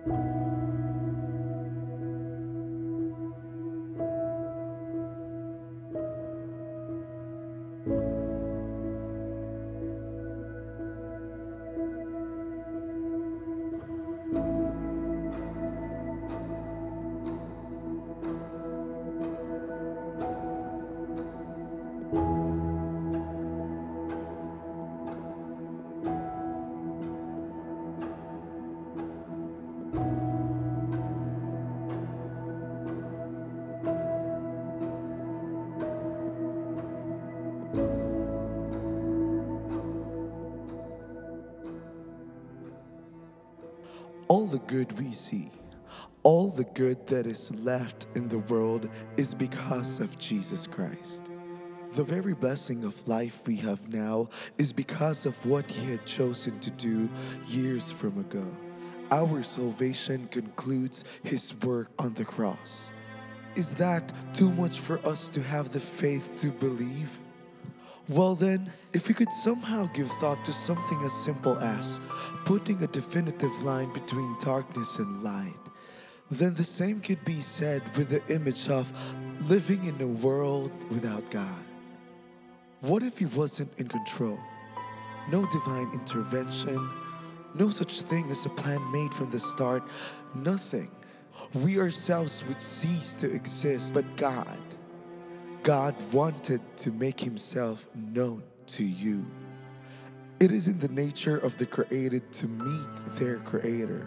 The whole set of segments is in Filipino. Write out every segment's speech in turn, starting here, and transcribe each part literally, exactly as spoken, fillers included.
All the good we see, all the good that is left in the world is because of Jesus Christ. The very blessing of life we have now is because of what He had chosen to do years from ago. Our salvation concludes His work on the cross. Is that too much for us to have the faith to believe? Well then, if we could somehow give thought to something as simple as putting a definitive line between darkness and light, then the same could be said with the image of living in a world without God. What if He wasn't in control? No divine intervention, no such thing as a plan made from the start, nothing. We ourselves would cease to exist, but God, God wanted to make Himself known to you. It is in the nature of the created to meet their Creator.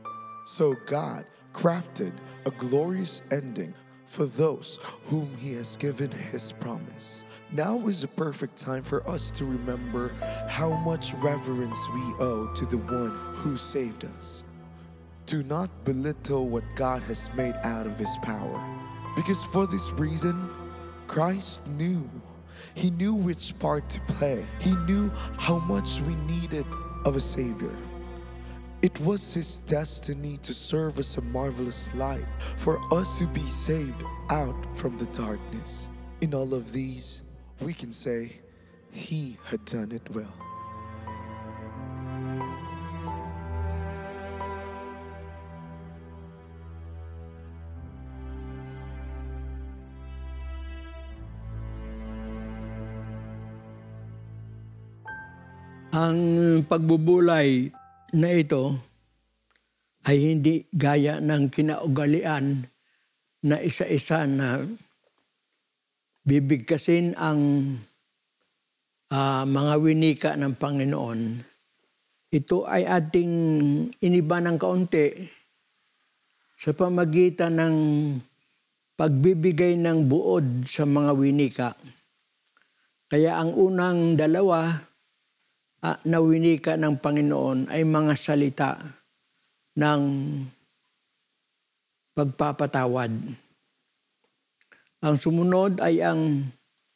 So God crafted a glorious ending for those whom He has given His promise. Now is a perfect time for us to remember how much reverence we owe to the one who saved us. Do not belittle what God has made out of His power, because for this reason, Christ knew. He knew which part to play. He knew how much we needed of a Savior. It was His destiny to serve as a marvelous light for us to be saved out from the darkness. In all of these, we can say He had done it well. Ang pagbubulay na ito ay hindi gaya ng kinaugalian na isa-isa na bibigkasin ang uh, mga winika ng Panginoon. Ito ay ating iniba ng kaunti sa pamagitan ng pagbibigay ng buod sa mga winika. Kaya ang unang dalawa Uh, na winika ng Panginoon ay mga salita ng pagpapatawad. Ang sumunod ay ang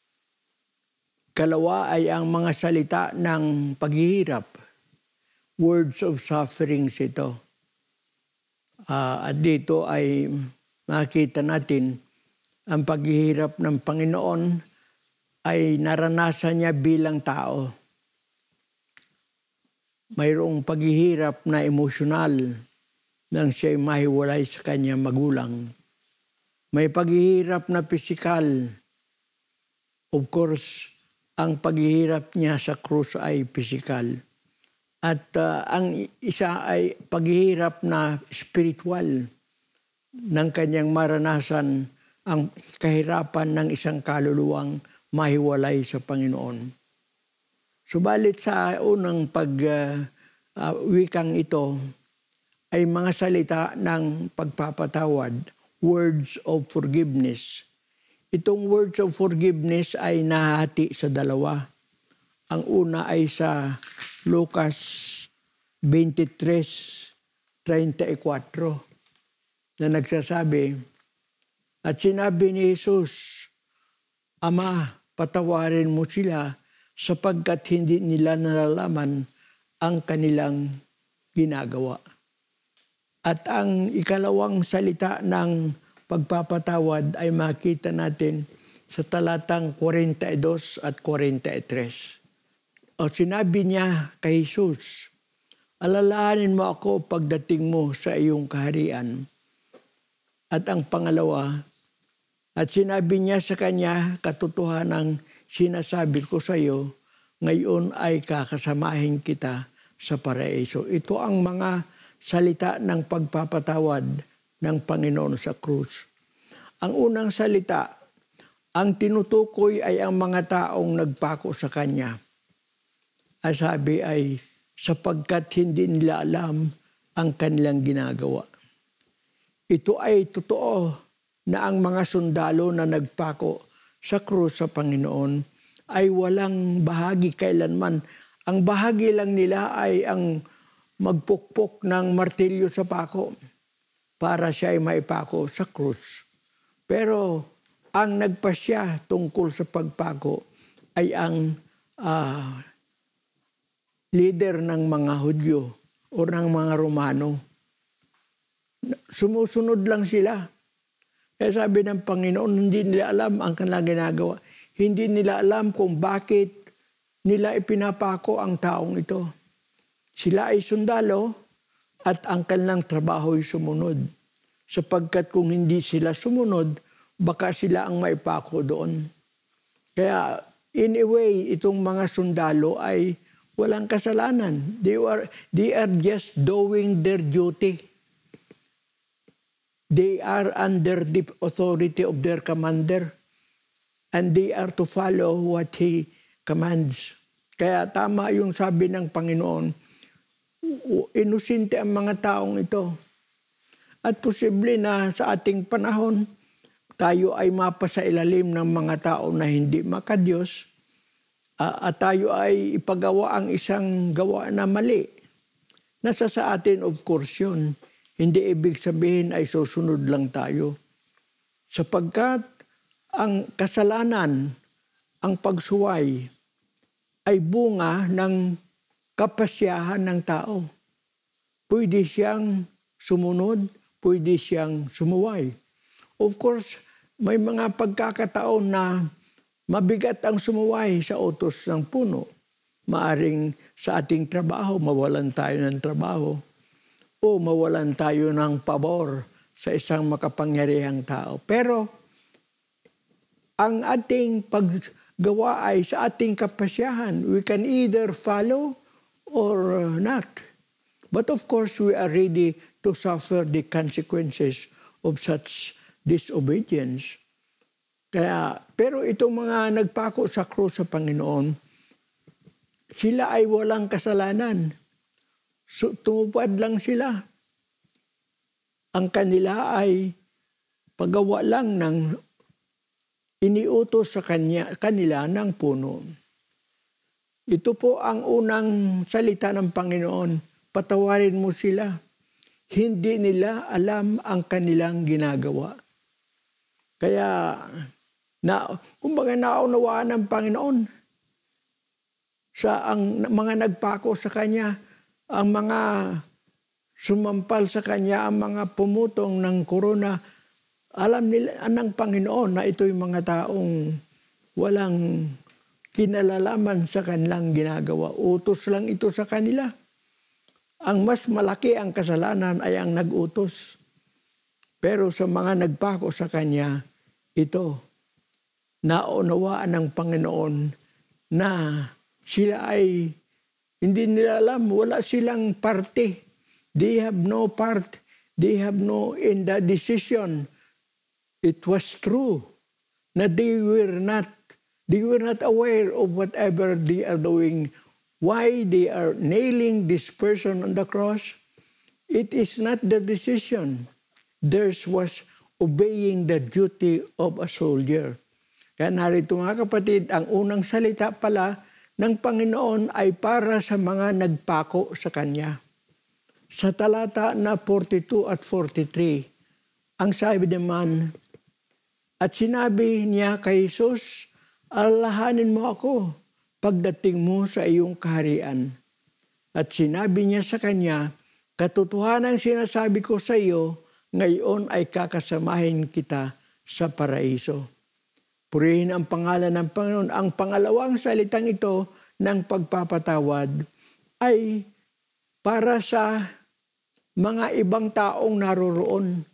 kalawa ay ang mga salita ng paghihirap. Words of sufferings ito. Uh, at dito ay makita natin ang paghihirap ng Panginoon ay naranasan niya bilang tao. Mayroong paghihirap na emosyonal nang siya'y mahiwalay sa kanyang magulang. May paghihirap na pisikal. Of course, ang paghihirap niya sa krus ay pisikal. At uh, ang isa ay paghihirap na spiritual ng kanyang maranasan ang kahirapan ng isang kaluluwang mahiwalay sa Panginoon. Subalit sa unang pag-wikang uh, uh, ito ay mga salita ng pagpapatawad, words of forgiveness. Itong words of forgiveness ay nahati sa dalawa. Ang una ay sa Lucas twenty-three thirty-four na nagsasabi, at sinabi ni Jesus, Ama, patawarin mo sila sapagkat hindi nila nalalaman ang kanilang ginagawa. At ang ikalawang salita ng pagpapatawad ay makita natin sa talatang forty-two at forty-three. O sinabi niya kay Jesus, alalahanin mo ako pagdating mo sa iyong kaharian. At ang pangalawa, at sinabi niya sa kanya, katotohanang sinasabi ko sa iyo, ngayon ay kakasamahin kita sa paraiso. Ito ang mga salita ng pagpapatawad ng Panginoon sa krus. Ang unang salita, ang tinutukoy ay ang mga taong nagpako sa Kanya. Ang sabi ay, sapagkat hindi nila alam ang kanilang ginagawa. Ito ay totoo na ang mga sundalo na nagpako sa krus sa Panginoon ay walang bahagi kailanman. Ang bahagi lang nila ay ang magpukpok ng martilyo sa pako para siya ay maipako sa krus. Pero ang nagpasya tungkol sa pagpako ay ang uh, leader ng mga Hudyo o ng mga Romano. Sumusunod lang sila. Kaya sabi ng Panginoon, hindi nila alam ang kanilang ginagawa. Hindi nila alam kung bakit nila ipinapako ang taong ito. Sila ay sundalo at ang kanilang trabaho ay sumunod. Sapagkat kung hindi sila sumunod, baka sila ang maipako doon. Kaya in a way, itong mga sundalo ay walang kasalanan. They are, they are just doing their duty. They are under the authority of their commander. And they are to follow what he commands. Kaya tama yung sabi ng Panginoon, inosente ang mga taong ito. At posible na sa ating panahon, tayo ay mapasa ilalim ng mga tao na hindi makadiyos uh, at tayo ay ipagawa ang isang gawa na mali. Nasa sa atin, of course, yun. Hindi ibig sabihin ay susunod lang tayo. Sapagkat ang kasalanan, ang pagsuway, ay bunga ng kapasyahan ng tao. Pwede siyang sumunod, pwede siyang sumuway. Of course, may mga pagkakataon na mabigat ang sumuway sa utos ng puno. Maaring sa ating trabaho, mawalan tayo ng trabaho. O mawalan tayo ng pabor sa isang makapangyarihang tao. Pero ang ating paggawa ay sa ating kapasyahan. We can either follow or not. But of course, we are ready to suffer the consequences of such disobedience. Kaya, pero itong mga nagpako sa krus sa Panginoon, sila ay walang kasalanan. So, tumupad lang sila. Ang kanila ay paggawa lang ng iniutos sa kanya, kanila ng puno. Ito po ang unang salita ng Panginoon. Patawarin mo sila. Hindi nila alam ang kanilang ginagawa. Kaya, na, kumbaga naunawaan ng Panginoon sa ang mga nagpako sa Kanya, ang mga sumampal sa Kanya, ang mga pumutong ng korona, alam nila ng Panginoon na ito'y mga taong walang kinalalaman sa kanilang ginagawa. Utos lang ito sa kanila. Ang mas malaki ang kasalanan ay ang nag-utos. Pero sa mga nagpako sa Kanya, ito, naunawaan ng Panginoon na sila ay hindi nila alam, wala silang parte. They have no part. They have no in the decision. It was true na they were not, they were not aware of whatever they are doing. Why they are nailing this person on the cross? It is not the decision. Theirs was obeying the duty of a soldier. Kaya narito mga kapatid, ang unang salita pala ng Panginoon ay para sa mga nagpako sa Kanya. Sa talata na forty-two at forty-three, ang sabi naman, at sinabi niya kay Jesus, alalahanin mo ako pagdating mo sa iyong kaharian. At sinabi niya sa Kanya, katotohanan sinasabi ko sa iyo, ngayon ay kakasamahin kita sa paraiso. Purihin ang pangalan ng Panginoon. Ang pangalawang salitang ito ng pagpapatawad ay para sa mga ibang taong naroroon.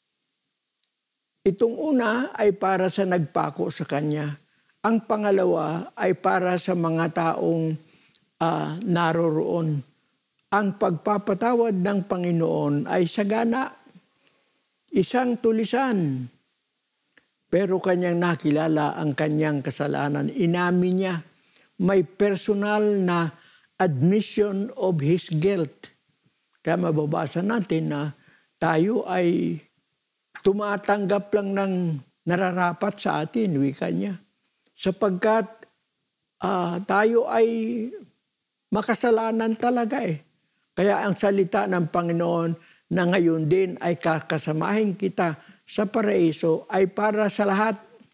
Itong una ay para sa nagpako sa kanya. Ang pangalawa ay para sa mga taong uh, naroroon. Ang pagpapatawad ng Panginoon ay sagana, isang tulisan. Pero kanyang nakilala ang kanyang kasalanan. Inamin niya, may personal na admission of his guilt. Kaya mababasa natin na tayo ay tumatanggap lang ng nararapat sa atin, wika niya. Sapagkat uh, tayo ay makasalanan talaga eh. Kaya ang salita ng Panginoon na ngayon din ay kakasamahin kita sa paraiso ay para sa lahat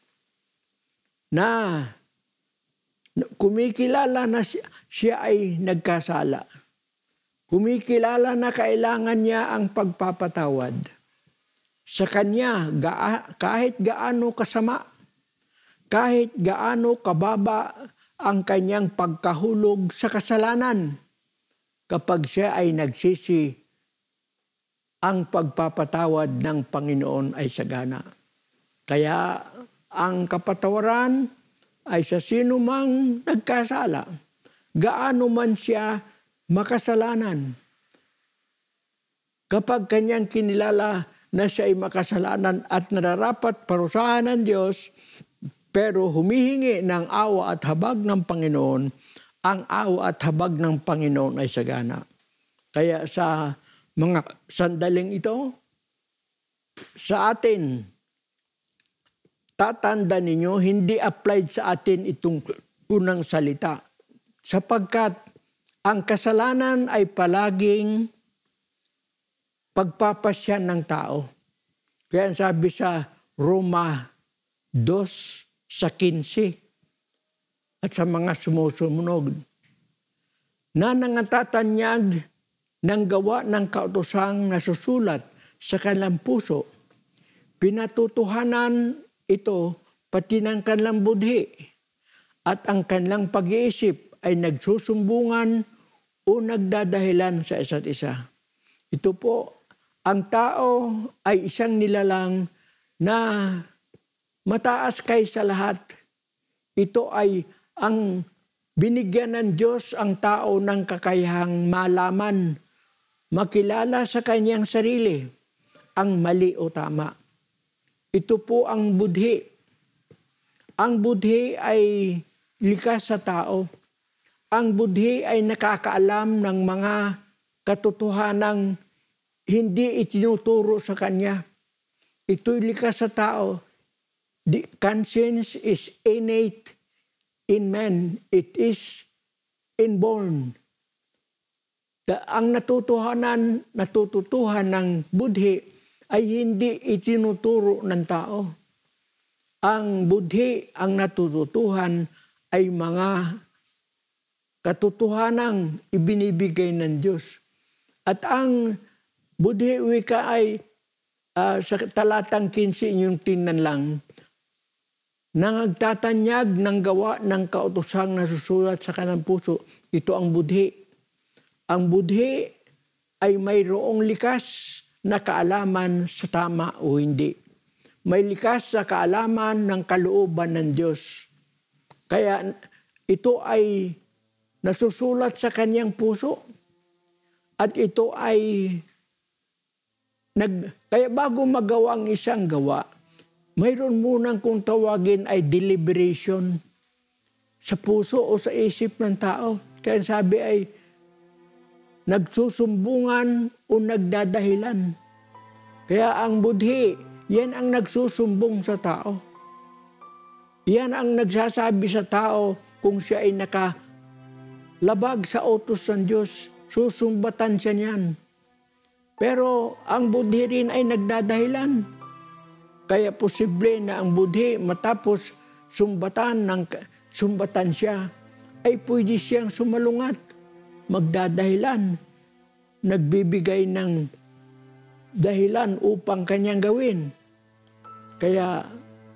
na kumikilala na siya ay nagkasala. Kumikilala na kailangan niya ang pagpapatawad. Sa kanya, kahit gaano kasama, kahit gaano kababa ang kanyang pagkahulog sa kasalanan, kapag siya ay nagsisi, ang pagpapatawad ng Panginoon ay sagana. Kaya ang kapatawaran ay sa sino mang nagkasala, gaano man siya makasalanan. Kapag kanyang kinilala na siya ay makasalanan at nararapat parusahan ng Diyos, pero humihingi ng awa at habag ng Panginoon, ang awa at habag ng Panginoon ay sagana. Kaya sa mga sandaling ito, sa atin, tatanda ninyo, hindi applied sa atin itong unang salita. Sapagkat ang kasalanan ay palaging pagpapasya ng tao. Kaya sabi sa Roma two sa quince at sa mga sumusunod, na nangatatanyag ng gawa ng kautosang nasusulat sa kanilang puso. Pinatutuhanan ito pati ng kanilang budhi at ang kanilang pag-iisip ay nagsusumbungan o nagdadahilan sa isa't isa. Ito po, ang tao ay isang nilalang na mataas kaysa lahat. Ito ay ang binigyan ng Diyos ang tao ng kakayahang malaman, makilala sa kanyang sarili ang mali o tama. Ito po ang budhi. Ang budhi ay likas sa tao. Ang budhi ay nakakaalam ng mga katotohanang hindi itinuturo sa kanya. Ito'y likas sa tao. The conscience is innate in man. It is inborn. Ang natutuhanan, natututuhan ng budhi ay hindi itinuturo ng tao. Ang budhi, ang natututuhan ay mga katotohanang ibinibigay ng Diyos. At ang budhi wika ay uh, sa talatang quince yung tingnan lang, nangagtatanyag ng gawa ng kautosang nasusulat sa kanang puso. Ito ang budhi. Ang budhi ay mayroong likas na kaalaman sa tama o hindi. May likas na kaalaman ng kalooban ng Diyos. Kaya ito ay nasusulat sa kanyang puso. At ito ay, nag, kaya bago magawa ang isang gawa, mayroon munang kung tawagin ay deliberation sa puso o sa isip ng tao. Kaya sabi ay, nagsusumbungan o nagdadahilan. Kaya ang budhi, yan ang nagsusumbong sa tao. Yan ang nagsasabi sa tao kung siya ay nakalabag sa utos ng Diyos, susumbatan siya niyan. Pero ang budhi rin ay nagdadahilan. Kaya posible na ang budhi matapos sumbatan, ng, sumbatan siya, ay pwede siyang sumalungat, magdadahilan, nagbibigay ng dahilan upang kanyang gawin. Kaya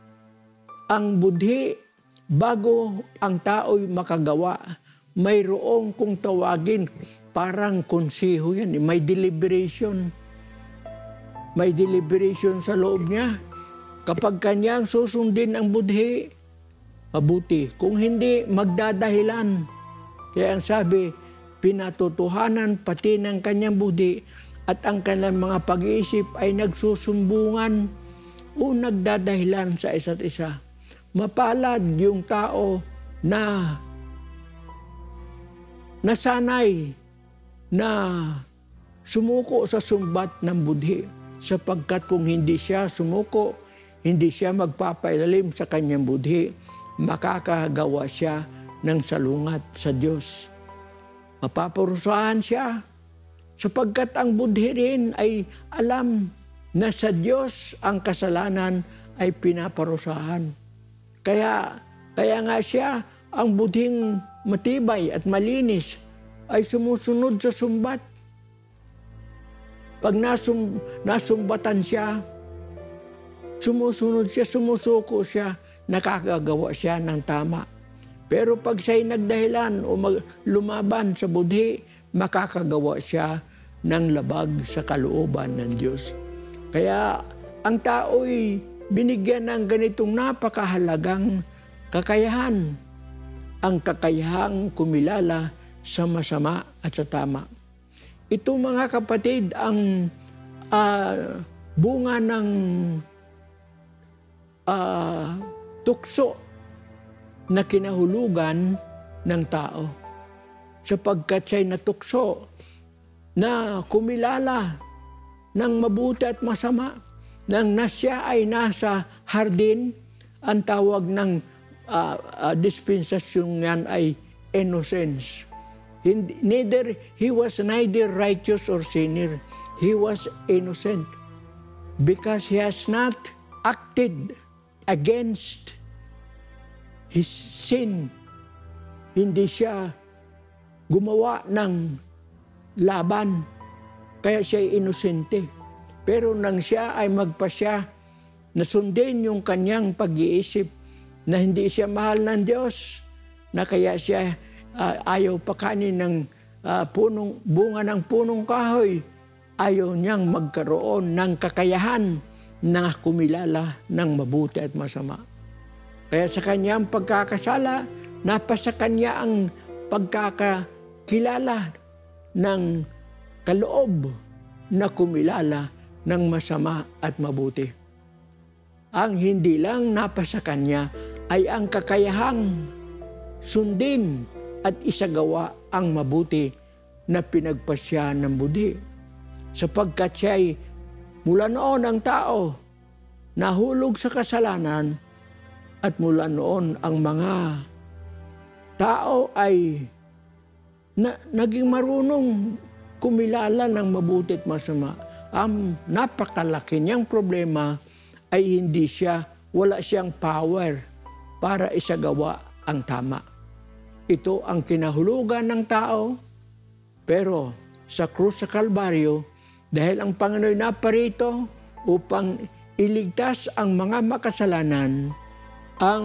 ang budhi, bago ang tao'y makagawa, mayroong kung tawagin parang konseho yan. Eh. May deliberation. May deliberation sa loob niya. Kapag kanyang susundin ang budhi, mabuti. Kung hindi, magdadahilan. Kaya ang sabi, pinatotohanan pati ng kanyang budhi at ang kanyang mga pag-iisip ay nagsusumbungan o nagdadahilan sa isa't isa. Mapalad yung tao na nasanay na sumuko sa sumbat ng budhi. Sapagkat kung hindi siya sumuko, hindi siya magpapailalim sa kanyang budhi, makakagawa siya ng salungat sa Diyos. Mapaparusahan siya sapagkat ang budhi rin ay alam na sa Diyos ang kasalanan ay pinaparusahan. Kaya, kaya nga siya, ang budhing matibay at malinis ay sumusunod sa sumbat. Pag nasum, nasumbatan siya, sumusunod siya, sumusuko siya, nakakagawa siya ng tama. Pero pag siya'y nagdahilan o mag, lumaban sa budhi, makakagawa siya ng labag sa kalooban ng Diyos. Kaya ang tao'y binigyan ng ganitong napakahalagang kakayahan. Ang kakayahang kumilala sa masama at sa tama. Ito mga kapatid ang uh, bunga ng uh, tukso na kinahulugan ng tao. Sapagkat siya'y natukso na kumilala ng mabuti at masama. Nang na siya ay nasa hardin, ang tawag ng uh, uh, dispensasyon yan ay innocence. Hindi, neither, he was neither righteous or sinner. He was innocent because he has not acted against his sin. Hindi siya gumawa ng laban, kaya siya inosente. Pero nang siya ay magpasya na sundin yung kanyang pag-iisip na hindi siya mahal ng Diyos, na kaya siya uh, ayaw pakanin ng uh, punong, bunga ng punong kahoy, ayaw niyang magkaroon ng kakayahan na kumilala ng mabuti at masama. Kaya sa kanyang pagkakasala, napasa kanya ang pagkakakilala ng kaloob na kumilala ng masama at mabuti. Ang hindi lang napasa kanya ay ang kakayahang sundin at isagawa ang mabuti na pinagpasya ng budhi. Sapagkat siya'y mula noon ang tao nahulog sa kasalanan at mula noon ang mga tao ay na, naging marunong kumilala ng mabuti at masama. Ang napakalaki niyang problema ay hindi siya, wala siyang power para isagawa ang tama. Ito ang kinahulugan ng tao, pero sa krus sa Kalbaryo, dahil ang Panginoon naparito upang iligtas ang mga makasalanan, ang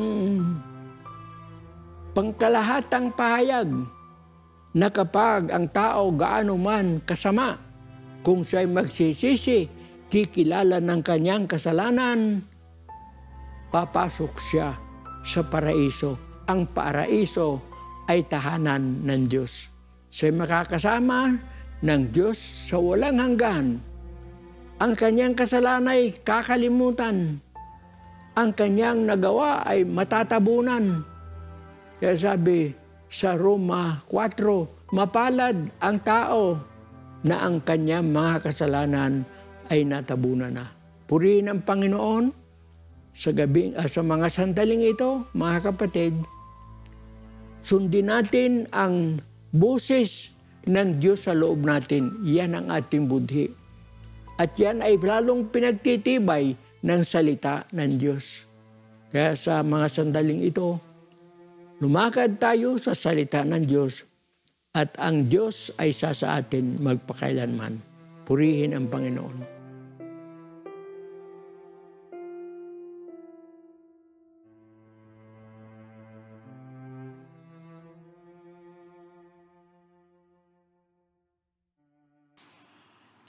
pangkalahatang pahayag na kapag ang tao gaano man kasama, kung siya'y magsisisi, kikilala ng kanyang kasalanan, papasok siya sa paraiso. Ang paraiso ay tahanan ng Diyos. Siya'y makakasama ng Diyos sa walang hanggan. Ang kanyang kasalanan ay kakalimutan. Ang kanyang nagawa ay matatabunan. Kaya sabi sa Roma four, mapalad ang tao na ang kanyang mga kasalanan ay natabunan na. Purihin ang Panginoon sa, gabing, uh, sa mga sandaling ito, mga kapatid. Sundin natin ang boses ng Diyos sa loob natin. Yan ang ating budhi. At yan ay lalong pinagtitibay ng salita ng Diyos. Kaya sa mga sandaling ito, lumakad tayo sa salita ng Diyos at ang Diyos ay sa sa atin magpakailanman. Purihin ang Panginoon.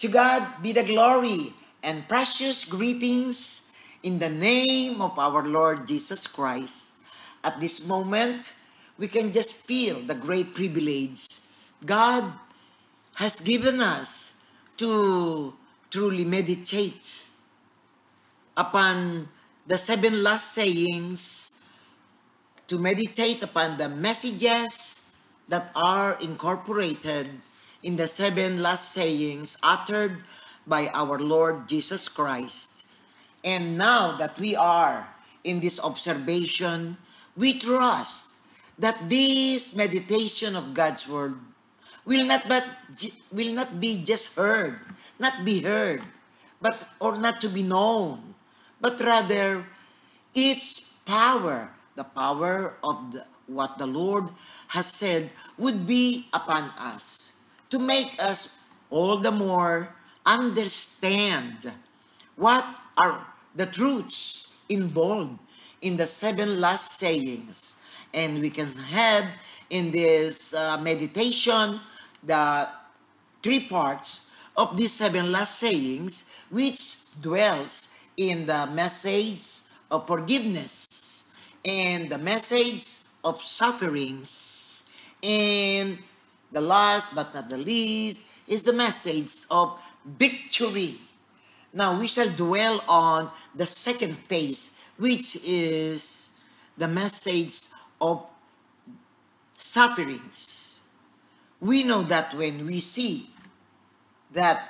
To God be the glory and precious greetings in the name of our Lord Jesus Christ. At this moment, we can just feel the great privilege God has given us to truly meditate upon the seven last sayings, to meditate upon the messages that are incorporated in the seven last sayings uttered by our Lord Jesus Christ. And now that we are in this observation, we trust that this meditation of God's Word will not but will not be just heard, not be heard, but or not to be known, but rather its power, the power of the, what the Lord has said would be upon us to make us all the more understand what are the truths involved in the seven last sayings. And we can have in this uh, meditation the three parts of these seven last sayings, which dwells in the message of forgiveness and the message of sufferings, and the last but not the least is the message of victory. Now we shall dwell on the second phase, which is the message of sufferings. We know that when we see that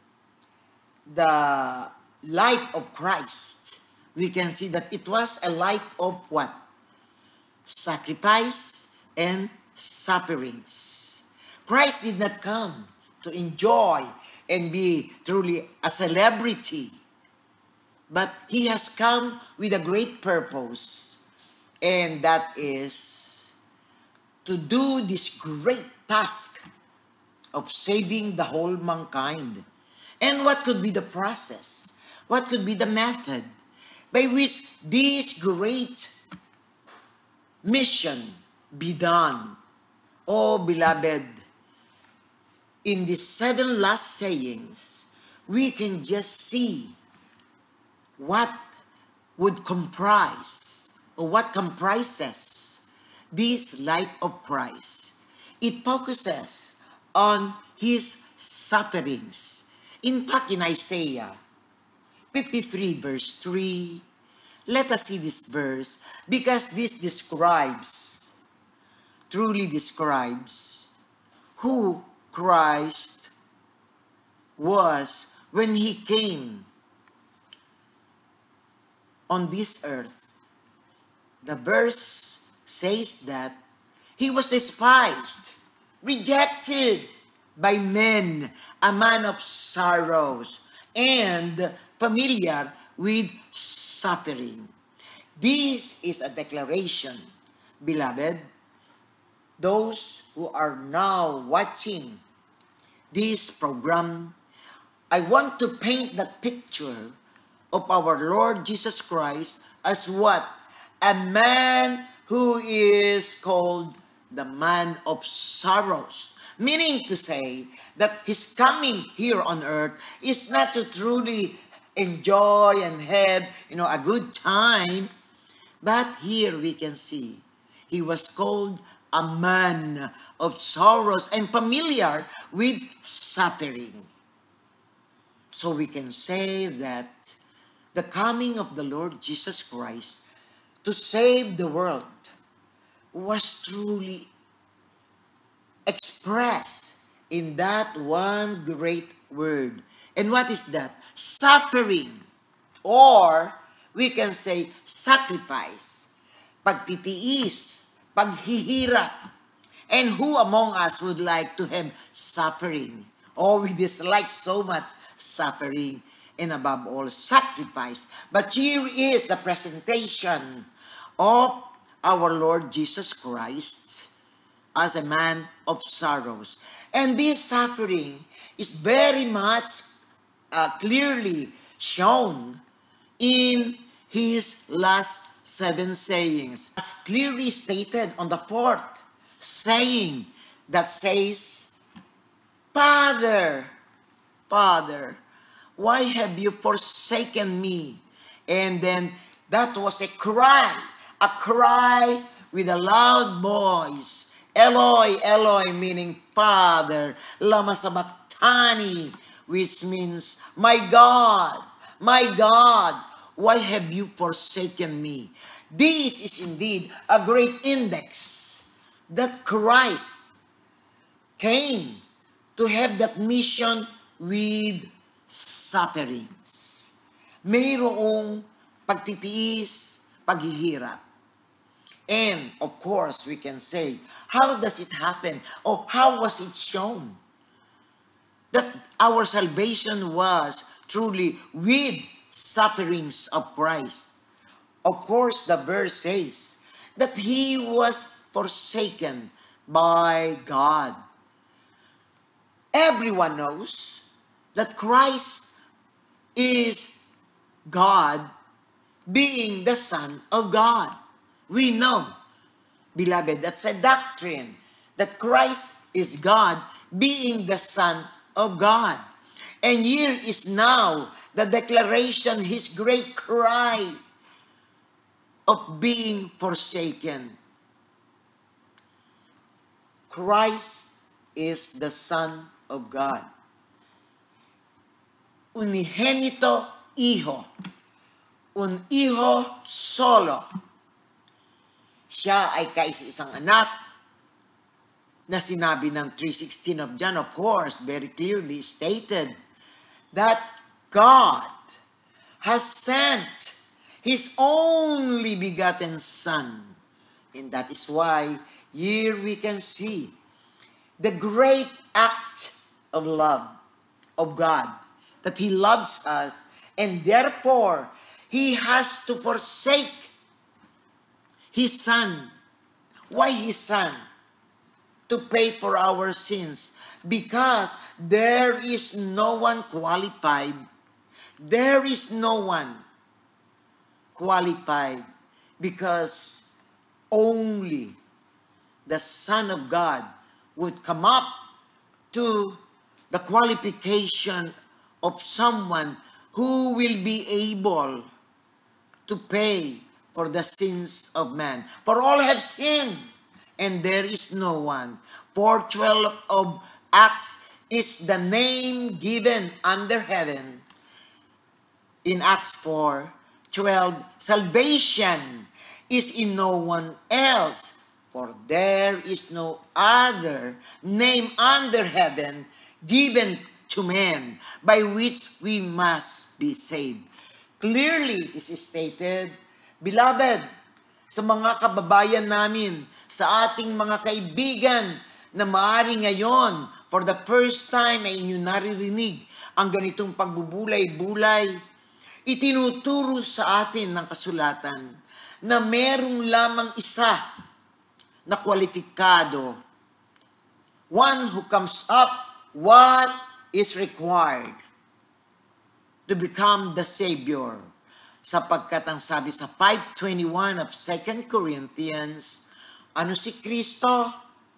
the life of Christ, we can see that it was a life of what? Sacrifice and sufferings. Christ did not come to enjoy and be truly a celebrity, but He has come with a great purpose, and that is to do this great task of saving the whole mankind. And what could be the process? What could be the method by which this great mission be done? Oh, beloved, in these seven last sayings, we can just see what would comprise or what comprises this life of Christ. It focuses on His sufferings. In fact, in Isaiah fifty-three verse three, let us see this verse because this describes, truly describes who Christ was when He came on this earth. The verse says that He was despised, rejected by men, a man of sorrows, and familiar with suffering. This is a declaration, beloved. Those who are now watching this program, I want to paint that picture of our Lord Jesus Christ as what? A man who is called the man of sorrows. Meaning to say that His coming here on earth is not to truly enjoy and have, you know, a good time, but here we can see He was called a man of sorrows and familiar with suffering. So we can say that the coming of the Lord Jesus Christ to save the world was truly expressed in that one great word. And what is that? Suffering. Or we can say sacrifice. Pagtitiis, paghihirap. And who among us would like to have suffering? Or we dislike so much suffering, and above all, sacrifice. But here is the presentation of our Lord Jesus Christ as a man of sorrows. And this suffering is very much uh, clearly shown in His last seven sayings, as clearly stated on the fourth saying that says, Father, Father, why have you forsaken me? And then that was a cry, a cry with a loud voice. Eloi, Eloi, meaning Father. Lama sabachthani, which means, my God, my God, why have you forsaken me? This is indeed a great index that Christ came to have that mission with sufferings. Mayroong pagtitiis, paghihirap. And of course, we can say, how does it happen? Or how was it shown that our salvation was truly with sufferings of Christ? Of course, the verse says that he was forsaken by God. Everyone knows that Christ is God, being the Son of God. We know, beloved, that's a doctrine, that Christ is God, being the Son of God. And here is now the declaration, his great cry of being forsaken. Christ is the Son of God. Unigenito Hijo. Un Hijo solo. Siya ay kaisa-isang anak na sinabi ng three sixteen of John, of course, very clearly stated that God has sent His only begotten Son. And that is why here we can see the great act of love of God, that He loves us, and therefore He has to forsake His Son. Why His Son? To pay for our sins. Because there is no one qualified. There is no one qualified. Because only the Son of God would come up to the qualification of someone who will be able to pay for the sins of man. For all have sinned, and there is no one. four twelve of Acts is the name given under heaven. In Acts four twelve, salvation is in no one else, for there is no other name under heaven given to men by which we must be saved. Clearly, it is stated, beloved, sa mga kababayan namin, sa ating mga kaibigan na maaari ngayon, for the first time ay inyo naririnig ang ganitong pagbubulay-bulay, itinuturo sa atin ng kasulatan na merong lamang isa na kwalipikado. One who comes up what is required to become the Savior. Sapagkat ang sabi sa five twenty-one of Second Corinthians, ano si Kristo?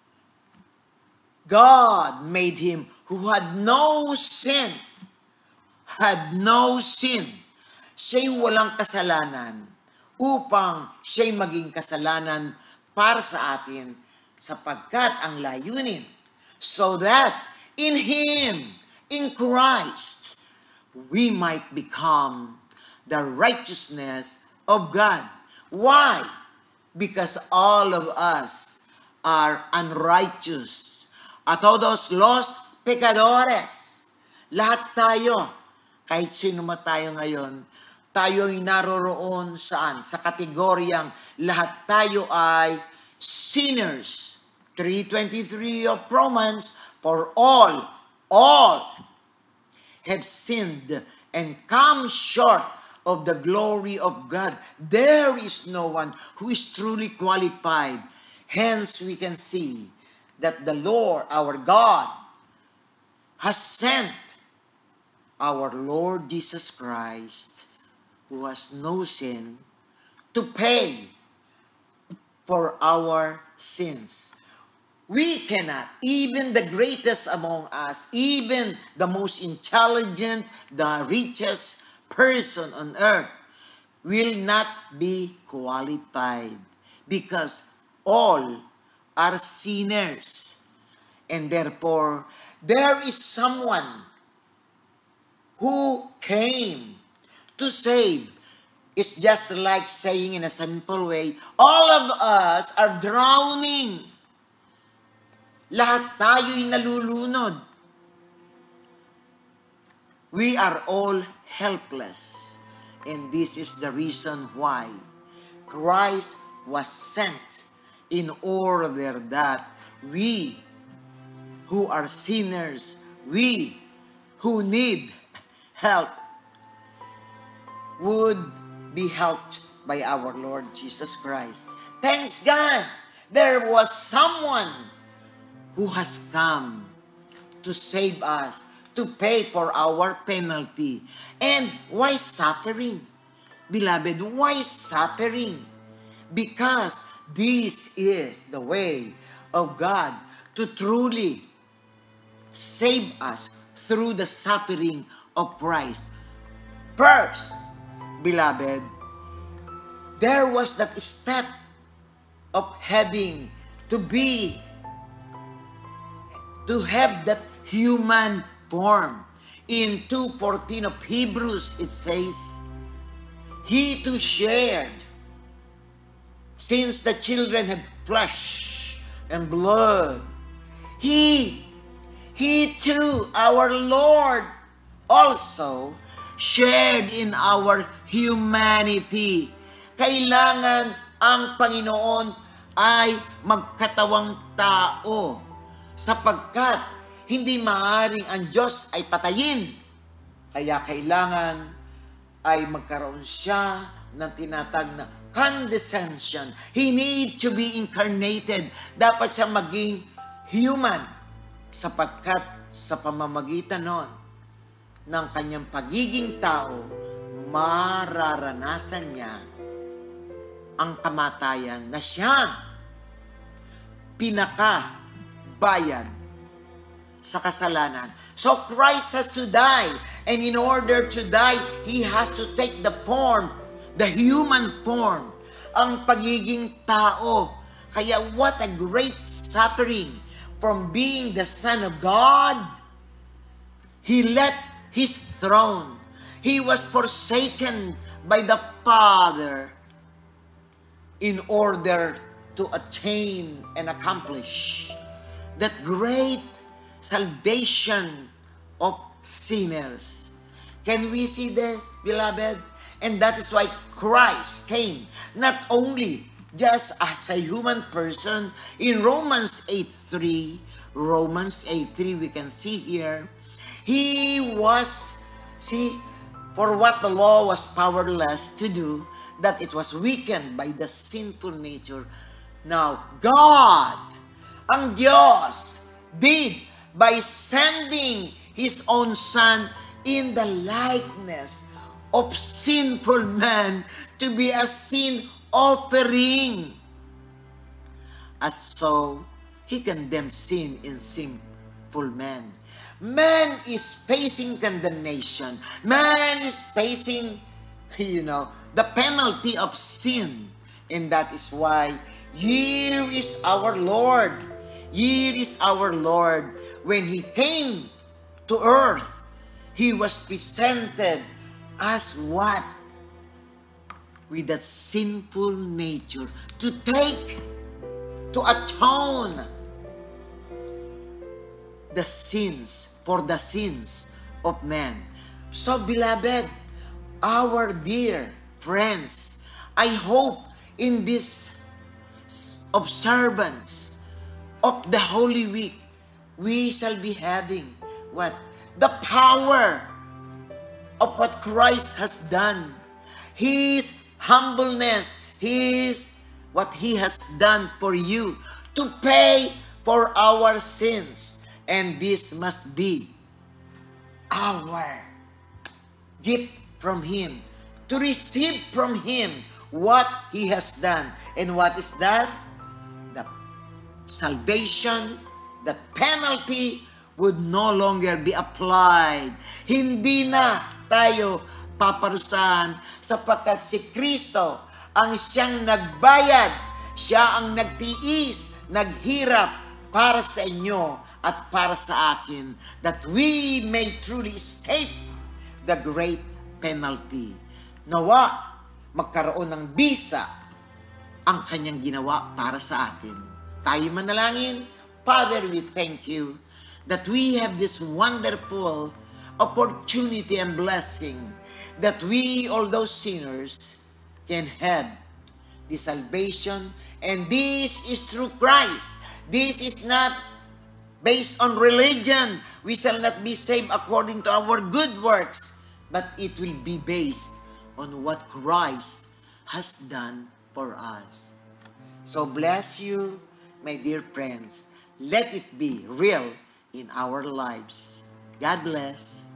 God made Him who had no sin, had no sin. Siya'y walang kasalanan upang siya'y maging kasalanan para sa atin sapagkat ang layunin so that in Him, in Christ, we might become the righteousness of God. Why? Because all of us are unrighteous. A todos los pecadores. Lahat tayo, kahit sino man tayo ngayon, tayo ay naroroon saan? Sa kategoryang lahat tayo ay sinners. three twenty-three of Romans, for all, all have sinned and come short of the glory of God. There is no one who is truly qualified. Hence, we can see that the Lord, our God, has sent our Lord Jesus Christ, who has no sin, to pay for our sins. We cannot, even the greatest among us, even the most intelligent, the richest person on earth, will not be qualified because all are sinners. And therefore, there is someone who came to save. It's just like saying in a simple way, all of us are drowning. Lahat tayo'y nalulunod. We are all helpless. And this is the reason why Christ was sent in order that we who are sinners, we who need help, would be helped by our Lord Jesus Christ. Thanks God, there was someone who has come to save us, to pay for our penalty. And why suffering? Beloved, why suffering? Because this is the way of God to truly save us through the suffering of Christ. First, beloved, there was that step of having to be to have that human form. In two fourteen of Hebrews, it says, He too shared, since the children have flesh and blood. He, He too, our Lord, also shared in our humanity. Kailangan ang Panginoon ay magkatawang tao, sapagkat hindi maaaring ang Diyos ay patayin. Kaya kailangan ay magkaroon siya ng tinatag na condescension. He need to be incarnated. Dapat siya maging human, sapagkat sa pamamagitan nun ng kanyang pagiging tao, mararanasan niya ang kamatayan na siya pinaka-bayad sa kasalanan. So Christ has to die, and in order to die, He has to take the form, the human form, ang pagiging tao. Kaya what a great suffering from being the Son of God. He left His throne. He was forsaken by the Father in order to attain and accomplish that great salvation of sinners. Can we see this, beloved? And that is why Christ came, not only just as a human person. In Romans eight three, Romans eight three, we can see here, He was, see, for what the law was powerless to do, that it was weakened by the sinful nature. Now, God, ang Diyos, did by sending His own Son in the likeness of sinful man to be a sin offering. As so, He condemned sin in sinful man. Man is facing condemnation. Man is facing, you know, the penalty of sin. And that is why here is our Lord. Here is our Lord. When He came to earth, He was presented as what? With that sinful nature to take, to atone the sins, for the sins of man. So, beloved, our dear friends, I hope in this observance of the Holy Week, we shall be having what? The power of what Christ has done. His humbleness, His, what He has done for you to pay for our sins. And this must be our gift from Him, to receive from Him what He has done. And what is that? The salvation, that penalty would no longer be applied. Hindi na tayo paparusahan sapagkat si Kristo ang siyang nagbayad, siya ang nagtiis, naghirap para sa inyo at para sa akin, that we may truly escape the great penalty. Nawa magkaroon ng bisa ang kanyang ginawa para sa atin. Tayo manalangin. Father, we thank you that we have this wonderful opportunity and blessing that we, all those sinners, can have the salvation, and this is through Christ. This is not based on religion. We shall not be saved according to our good works, but it will be based on what Christ has done for us. So bless you, my dear friends. Let it be real in our lives. God bless.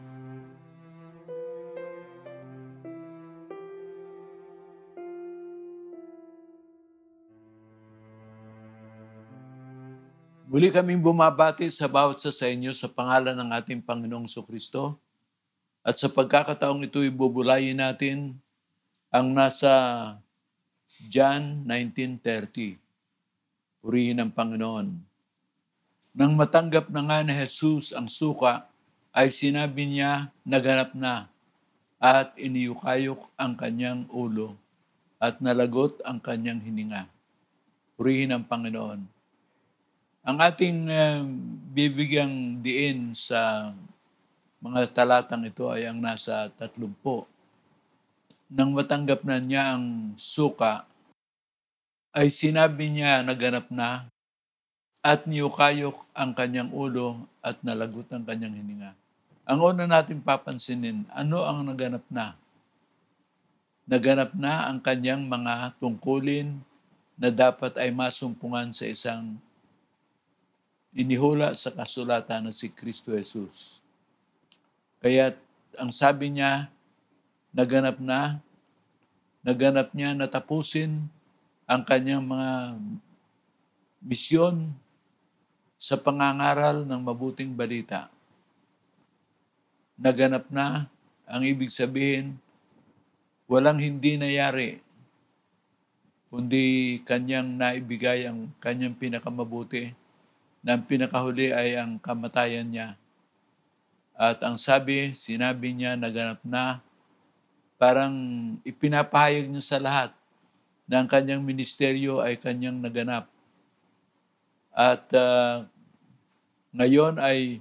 Muli kaming bumabati sa bawat sa inyo sa pangalan ng ating Panginoong Jesucristo. At sa pagkakataong ito, ibubulayin natin ang nasa John nineteen thirty. Purihin ang Panginoon. Nang matanggap na nga ni Jesus ang suka, ay sinabi niya, naganap na, at iniyukayok ang kanyang ulo, at nalagot ang kanyang hininga. Purihin ang Panginoon. Ang ating uh, bibigyang diin sa mga talatang ito ay ang nasa tatlumpo. Nang matanggap na niya ang suka, ay sinabi niya naganap na, at niyukayok ang kanyang ulo at nalagot ang kanyang hininga. Ang una natin papansinin, ano ang naganap na? Naganap na ang kanyang mga tungkulin na dapat ay masumpungan sa isang inihula sa kasulatan na si Kristo Jesus. Kaya ang sabi niya, naganap na, naganap niya na tapusin ang kanyang mga misyon sa pangangaral ng mabuting balita. Naganap na, ang ibig sabihin, walang hindi nangyari, kundi kanyang naibigay ang kanyang pinakamabuti, na ang pinakahuli ay ang kamatayan niya. At ang sabi, sinabi niya, naganap na, parang ipinapahayag niya sa lahat na ang kanyang ministeryo ay kanyang naganap. At uh, ngayon ay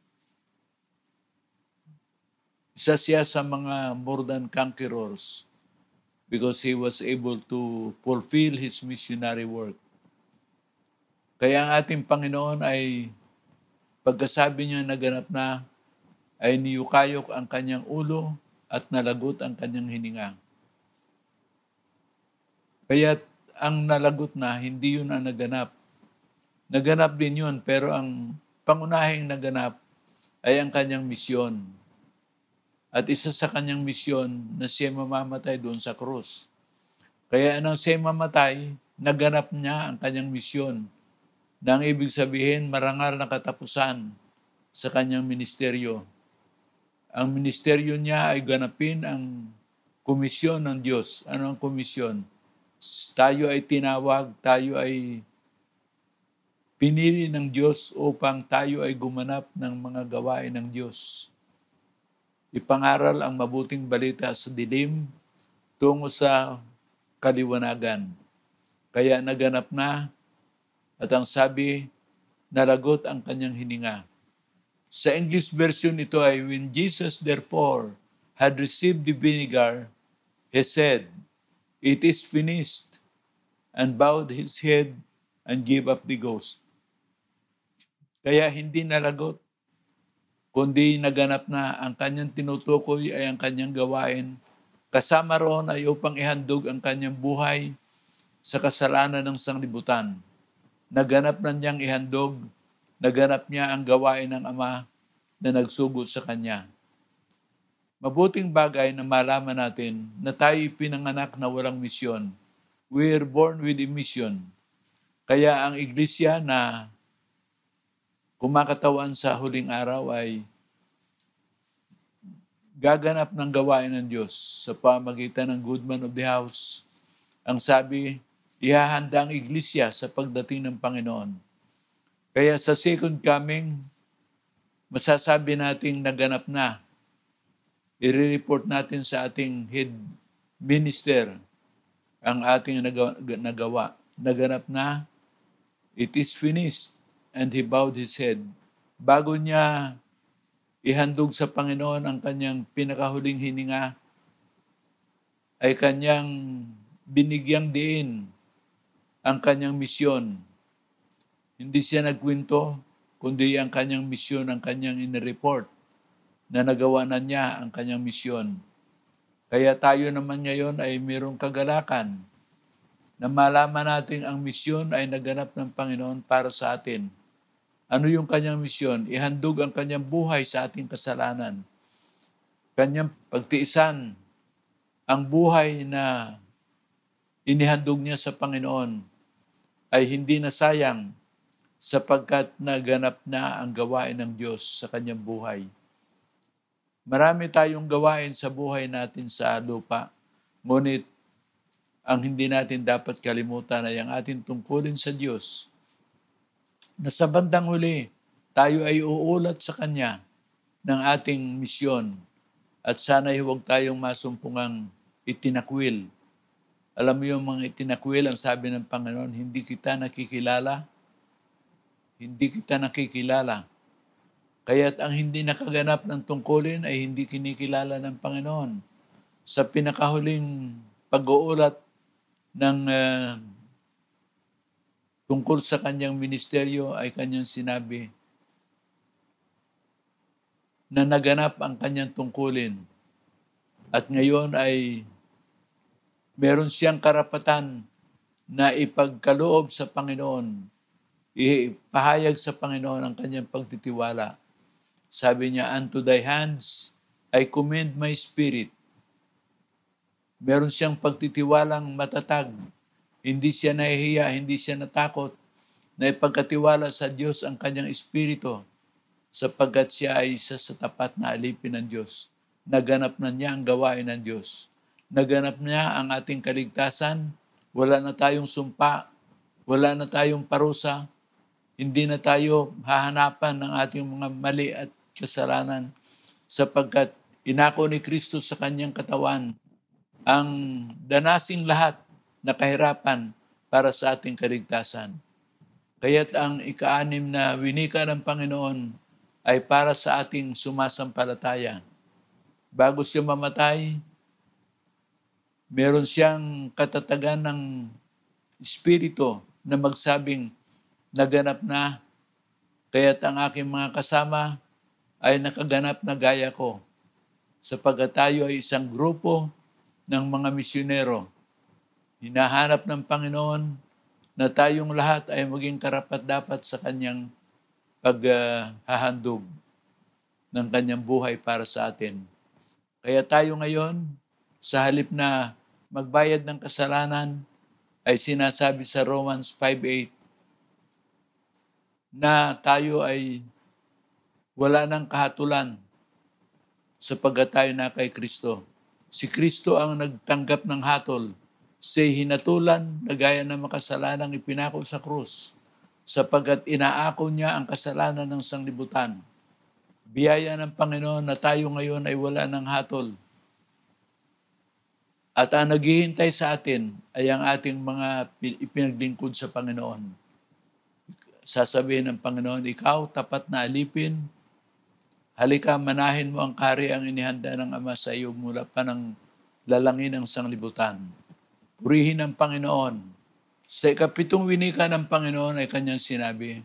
isa siya sa mga more than conquerors because he was able to fulfill his missionary work. Kaya ang ating Panginoon ay pagkasabi niya naganap na, ay niyukayok ang kanyang ulo at nalagot ang kanyang hininga. Kaya ang nalagot na, hindi yun ang naganap. Naganap din yun, pero ang pangunahing naganap ay ang kanyang misyon. At isa sa kanyang misyon na siya mamamatay doon sa krus. Kaya nang siya mamatay, naganap niya ang kanyang misyon. Na ang ibig sabihin, marangal na katapusan sa kanyang ministeryo. Ang ministeryo niya ay ganapin ang komisyon ng Diyos. Ano ang komisyon? Tayo ay tinawag, tayo ay pinili ng Diyos upang tayo ay gumanap ng mga gawain ng Diyos. Ipangaral ang mabuting balita sa dilim tungo sa kaliwanagan. Kaya naganap na, at ang sabi, nalagot ang kanyang hininga. Sa English version ito ay, when Jesus therefore had received the vinegar, he said, it is finished, and bowed his head and gave up the ghost. Kaya hindi nalagot, kundi naganap na ang kanyang tinutukoy ay ang kanyang gawain. Kasama roon ay upang ihandog ang kanyang buhay sa kasalanan ng sanglibutan. Naganap na niyang ihandog, naganap niya ang gawain ng Ama na nagsugo sa kanya. Mabuting bagay na malaman natin na tayo pinanganak na walang misyon. We are born with a mission. Kaya ang iglesia na kumakatawan sa huling araw ay gaganap ng gawain ng Diyos sa pamagitan ng good man of the house. Ang sabi, ihahanda ang iglesia sa pagdating ng Panginoon. Kaya sa second coming, masasabi nating naganap na. I-report natin sa ating head minister ang ating nagawa. Naganap na, it is finished, and he bowed his head. Bago niya ihandog sa Panginoon ang kanyang pinakahuling hininga, ay kanyang binigyang diin ang kanyang misyon. Hindi siya nagkwento, kundi ang kanyang misyon, ang kanyang in-report na nagawa na niya ang kanyang misyon. Kaya tayo naman ngayon ay mayroong kagalakan na malaman natin ang misyon ay naganap ng Panginoon para sa atin. Ano yung kanyang misyon? Ihandog ang kanyang buhay sa ating kasalanan. Kanyang pagtiisan ang buhay na inihandog niya sa Panginoon ay hindi na sayang sapagkat naganap na ang gawain ng Diyos sa kanyang buhay. Marami tayong gawain sa buhay natin sa lupa, ngunit ang hindi natin dapat kalimutan ay ang ating tungkulin sa Diyos, na sa bandang huli, tayo ay uulat sa Kanya ng ating misyon at sana'y huwag tayong masumpungang itinakwil. Alam mo yung mga itinakwil, ang sabi ng Panginoon, hindi kita nakikilala, hindi kita nakikilala. Kaya't ang hindi nakaganap ng tungkulin ay hindi kinikilala ng Panginoon. Sa pinakahuling pag-uulat ng uh, tungkol sa kanyang ministeryo ay kanyang sinabi na naganap ang kanyang tungkulin. At ngayon ay meron siyang karapatan na ipagkaloob sa Panginoon, ipahayag sa Panginoon ang kanyang pagtitiwala. Sabi niya, unto thy hands I commend my spirit. Meron siyang pagtitiwalang matatag. Hindi siya nahihiya, hindi siya natakot na ipagkatiwala sa Diyos ang kanyang espiritu sapagkat siya ay isa sa tapat na alipin ng Diyos. Naganap na niya ang gawain ng Diyos. Naganap niya ang ating kaligtasan. Wala na tayong sumpa. Wala na tayong parusa. Hindi na tayo hahanapan ng ating mga mali at kasalanan sapagkat inako ni Kristo sa kanyang katawan ang danasing lahat na kahirapan para sa ating kaligtasan. Kaya't ang ika-anim na winika ng Panginoon ay para sa ating sumasampalataya. Bago siya mamatay, meron siyang katatagan ng espiritu na magsabing, naganap na, kaya't ang aking mga kasama ay nakaganap na gaya ko, sapagkat tayo ay isang grupo ng mga misyonero. Hinahanap ng Panginoon na tayong lahat ay maging karapat-dapat sa kanyang paghahandog ng kanyang buhay para sa atin. Kaya tayo ngayon, sa halip na magbayad ng kasalanan, ay sinasabi sa Romans five eight na tayo ay wala ng kahatulan sapagkat tayo na kay Kristo. Si Kristo ang nagtanggap ng hatol. Siya'y hinatulan na gaya ng makasalanang ipinako sa krus sapagkat inaako niya ang kasalanan ng sanglibutan. Biyaya ng Panginoon na tayo ngayon ay wala ng hatol. At ang naghihintay sa atin ay ang ating mga ipinaglingkod sa Panginoon. Sasabihin ng Panginoon, ikaw, tapat na alipin, halika, manahin mo ang kahariang inihanda ng Ama sa iyo mula pa ng lalangin ng sanglibutan. Purihin ang Panginoon. Sa ikapitong winika ng Panginoon ay kanyang sinabi,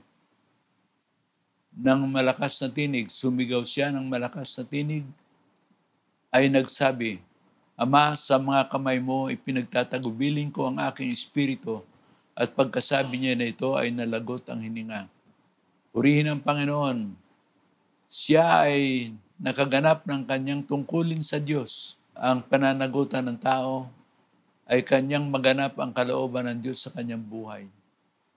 ng malakas na tinig, sumigaw siya ng malakas na tinig, ay nagsabi, Ama, sa mga kamay mo ipinagtatagubilin ko ang aking espiritu at pagkasabi niya na ito ay nalagot ang hininga. Purihin ang Panginoon. Siya ay nakaganap ng kanyang tungkulin sa Diyos. Ang pananagutan ng tao ay kanyang maganap ang kalooban ng Diyos sa kanyang buhay.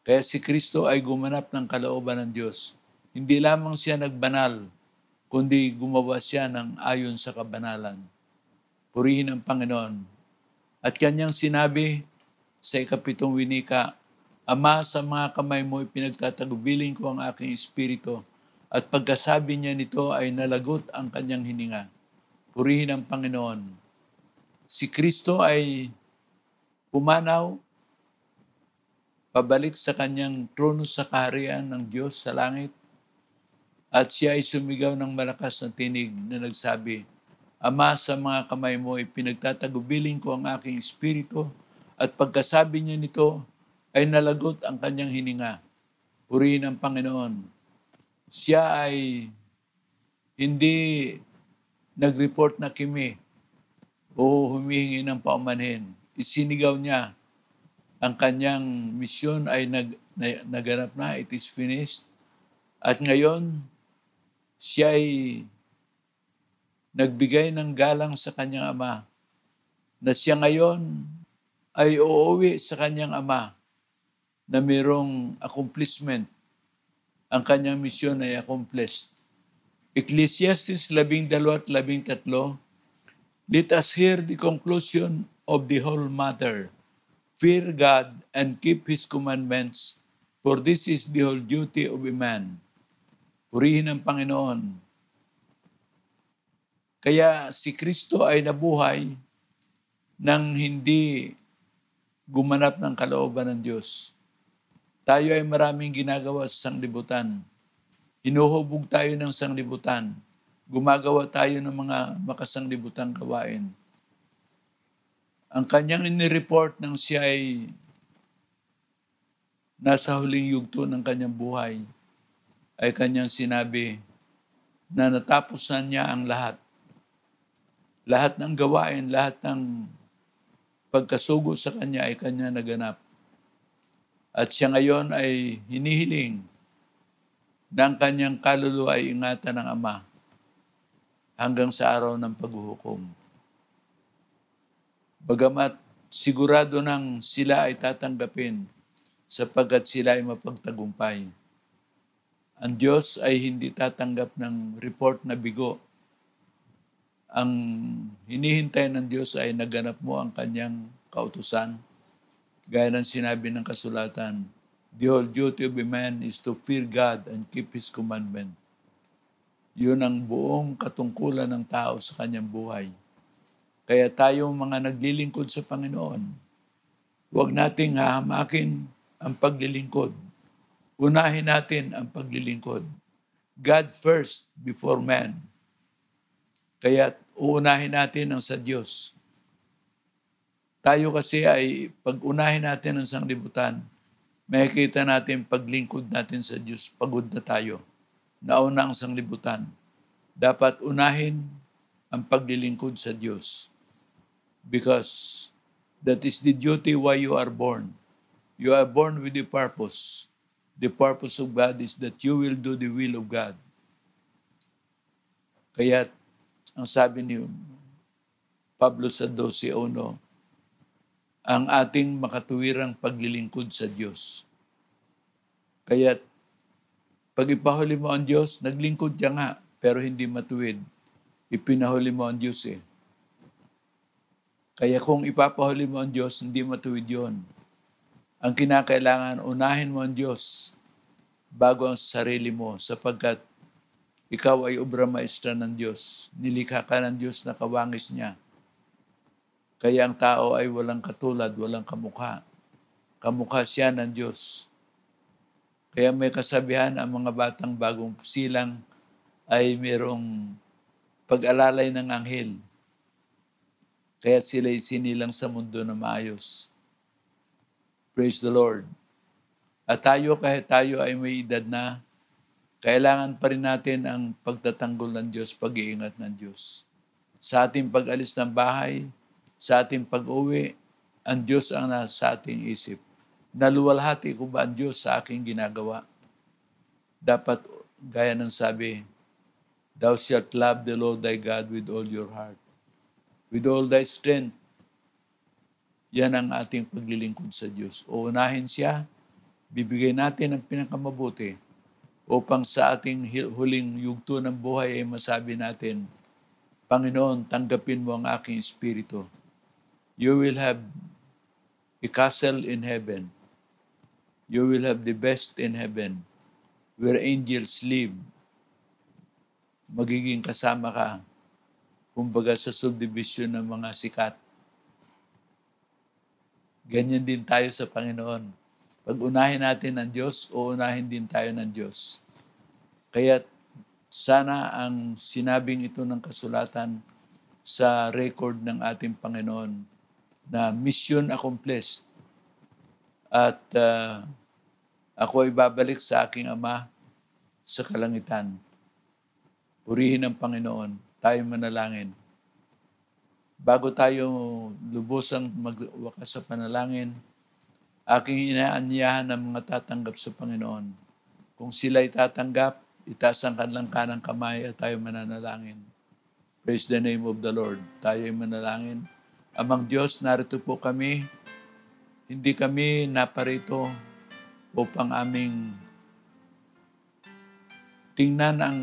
Kaya si Kristo ay gumanap ng kalooban ng Diyos. Hindi lamang siya nagbanal, kundi gumawa siya ng ayon sa kabanalan. Purihin ang Panginoon. At kanyang sinabi sa ikapitong winika, Ama, sa mga kamay mo ipinagtatagubilin ko ang aking espiritu, at pagkasabi niya nito ay nalagot ang kanyang hininga. Purihin ang Panginoon. Si Kristo ay pumanaw pabalik sa kanyang trono sa kaharian ng Diyos sa langit, at siya ay sumigaw ng malakas na tinig na nagsabi, Ama, sa mga kamay mo ipinagtatagubilin ko ang aking espiritu, at pagkasabi niya nito ay nalagot ang kanyang hininga. Purihin ang Panginoon. Siya ay hindi nag-report na kimi o humihingi ng paumanhin. Isinigaw niya, ang kanyang misyon ay nag, na, naganap na, it is finished. At ngayon, siya ay nagbigay ng galang sa kanyang ama, na siya ngayon ay uuwi sa kanyang ama na mayroong accomplishment. Ang kanyang misyon ay accomplished. Ecclesiastes labing dalawa at labing tatlo, let us hear the conclusion of the whole matter. Fear God and keep His commandments, for this is the whole duty of a man. Purihin ang Panginoon. Kaya si Kristo ay nabuhay nang hindi gumanap ng kalooban ng Diyos. Tayo ay maraming ginagawa sa sanglibutan. Hinuhubog tayo ng sanglibutan. Gumagawa tayo ng mga makasanglibutang gawain. Ang kanyang inireport nang siya ay nasa huling yugto ng kanyang buhay ay kanyang sinabi na natapos na niya ang lahat. Lahat ng gawain, lahat ng pagkasugo sa kanya ay kanya naganap. At siya ngayon ay hinihiling na ang kanyang kaluluwa ay ingatan ng Ama hanggang sa araw ng paghuhukom. Bagamat sigurado nang sila ay tatanggapin sapagkat sila ay mapagtagumpay. Ang Diyos ay hindi tatanggap ng report na bigo. Ang hinihintay ng Diyos ay naganap mo ang kanyang kautusan. Gaya ng sinabi ng kasulatan, the whole duty of a man is to fear God and keep His commandment. Yun ang buong katungkulan ng tao sa kanyang buhay. Kaya tayong mga naglilingkod sa Panginoon, huwag nating hahamakin ang paglilingkod. Unahin natin ang paglilingkod. God first before man. Kaya uunahin natin ang sa Diyos. Tayo kasi ay pag unahin natin ang sanglibutan, makikita natin paglingkod natin sa Diyos, pagod na tayo. Nauna ang sanglibutan. Dapat unahin ang paglilingkod sa Diyos. Because that is the duty why you are born. You are born with a purpose. The purpose of God is that you will do the will of God. Kaya ang sabi ni Pablo sa twelve one, ang ating makatuwirang paglilingkod sa Diyos. Kaya pag ipahuli mo ang Diyos, naglingkod siya nga, pero hindi matuwid. Ipinahuli mo ang Diyos eh. Kaya kung ipapahuli mo ang Diyos, hindi matuwid yon. Ang kinakailangan, unahin mo ang Diyos bago ang sarili mo, sapagkat ikaw ay obra maestra ng Diyos. Nilikha ka ng Diyos na kawangis niya. Kaya ang tao ay walang katulad, walang kamukha. Kamukha siya ng Diyos. Kaya may kasabihan ang mga batang bagong silang ay mayroong pag-alalay ng anghel. Kaya sila'y sinilang sa mundo na maayos. Praise the Lord. At tayo, kahit tayo ay may edad na, kailangan pa rin natin ang pagtatanggol ng Diyos, pag-iingat ng Diyos. Sa ating pag-alis ng bahay, sa ating pag-uwi, ang Diyos ang nasa ating isip. Naluwalhati ko ba ang Diyos sa aking ginagawa? Dapat, gaya ng sabi, thou shalt love the Lord thy God with all your heart, with all thy strength. Yan ang ating paglilingkod sa Diyos. Uunahin siya bibigay natin ang pinakamabuti upang sa ating huling yugto ng buhay ay masabi natin, Panginoon, tanggapin mo ang aking espiritu. You will have a castle in heaven. You will have the best in heaven where angels live. Magiging kasama ka, kumbaga sa subdivision ng mga sikat. Ganyan din tayo sa Panginoon. Pag unahin natin ang Diyos, uunahin din tayo ng Diyos. Kaya sana ang sinabing ito ng kasulatan sa record ng ating Panginoon na mission accomplished at uh, ako ay babalik sa aking Ama sa kalangitan. Purihin ang Panginoon, tayo manalangin. Bago tayo lubusang magwakas sa panalangin, aking inaanyahan ng mga tatanggap sa Panginoon. Kung sila'y tatanggap, itaas ang kanilang kanang kamay at tayo mananalangin. Praise the name of the Lord. Tayo ay manalangin. Amang Diyos, narito po kami. Hindi kami naparito upang aming tingnan ang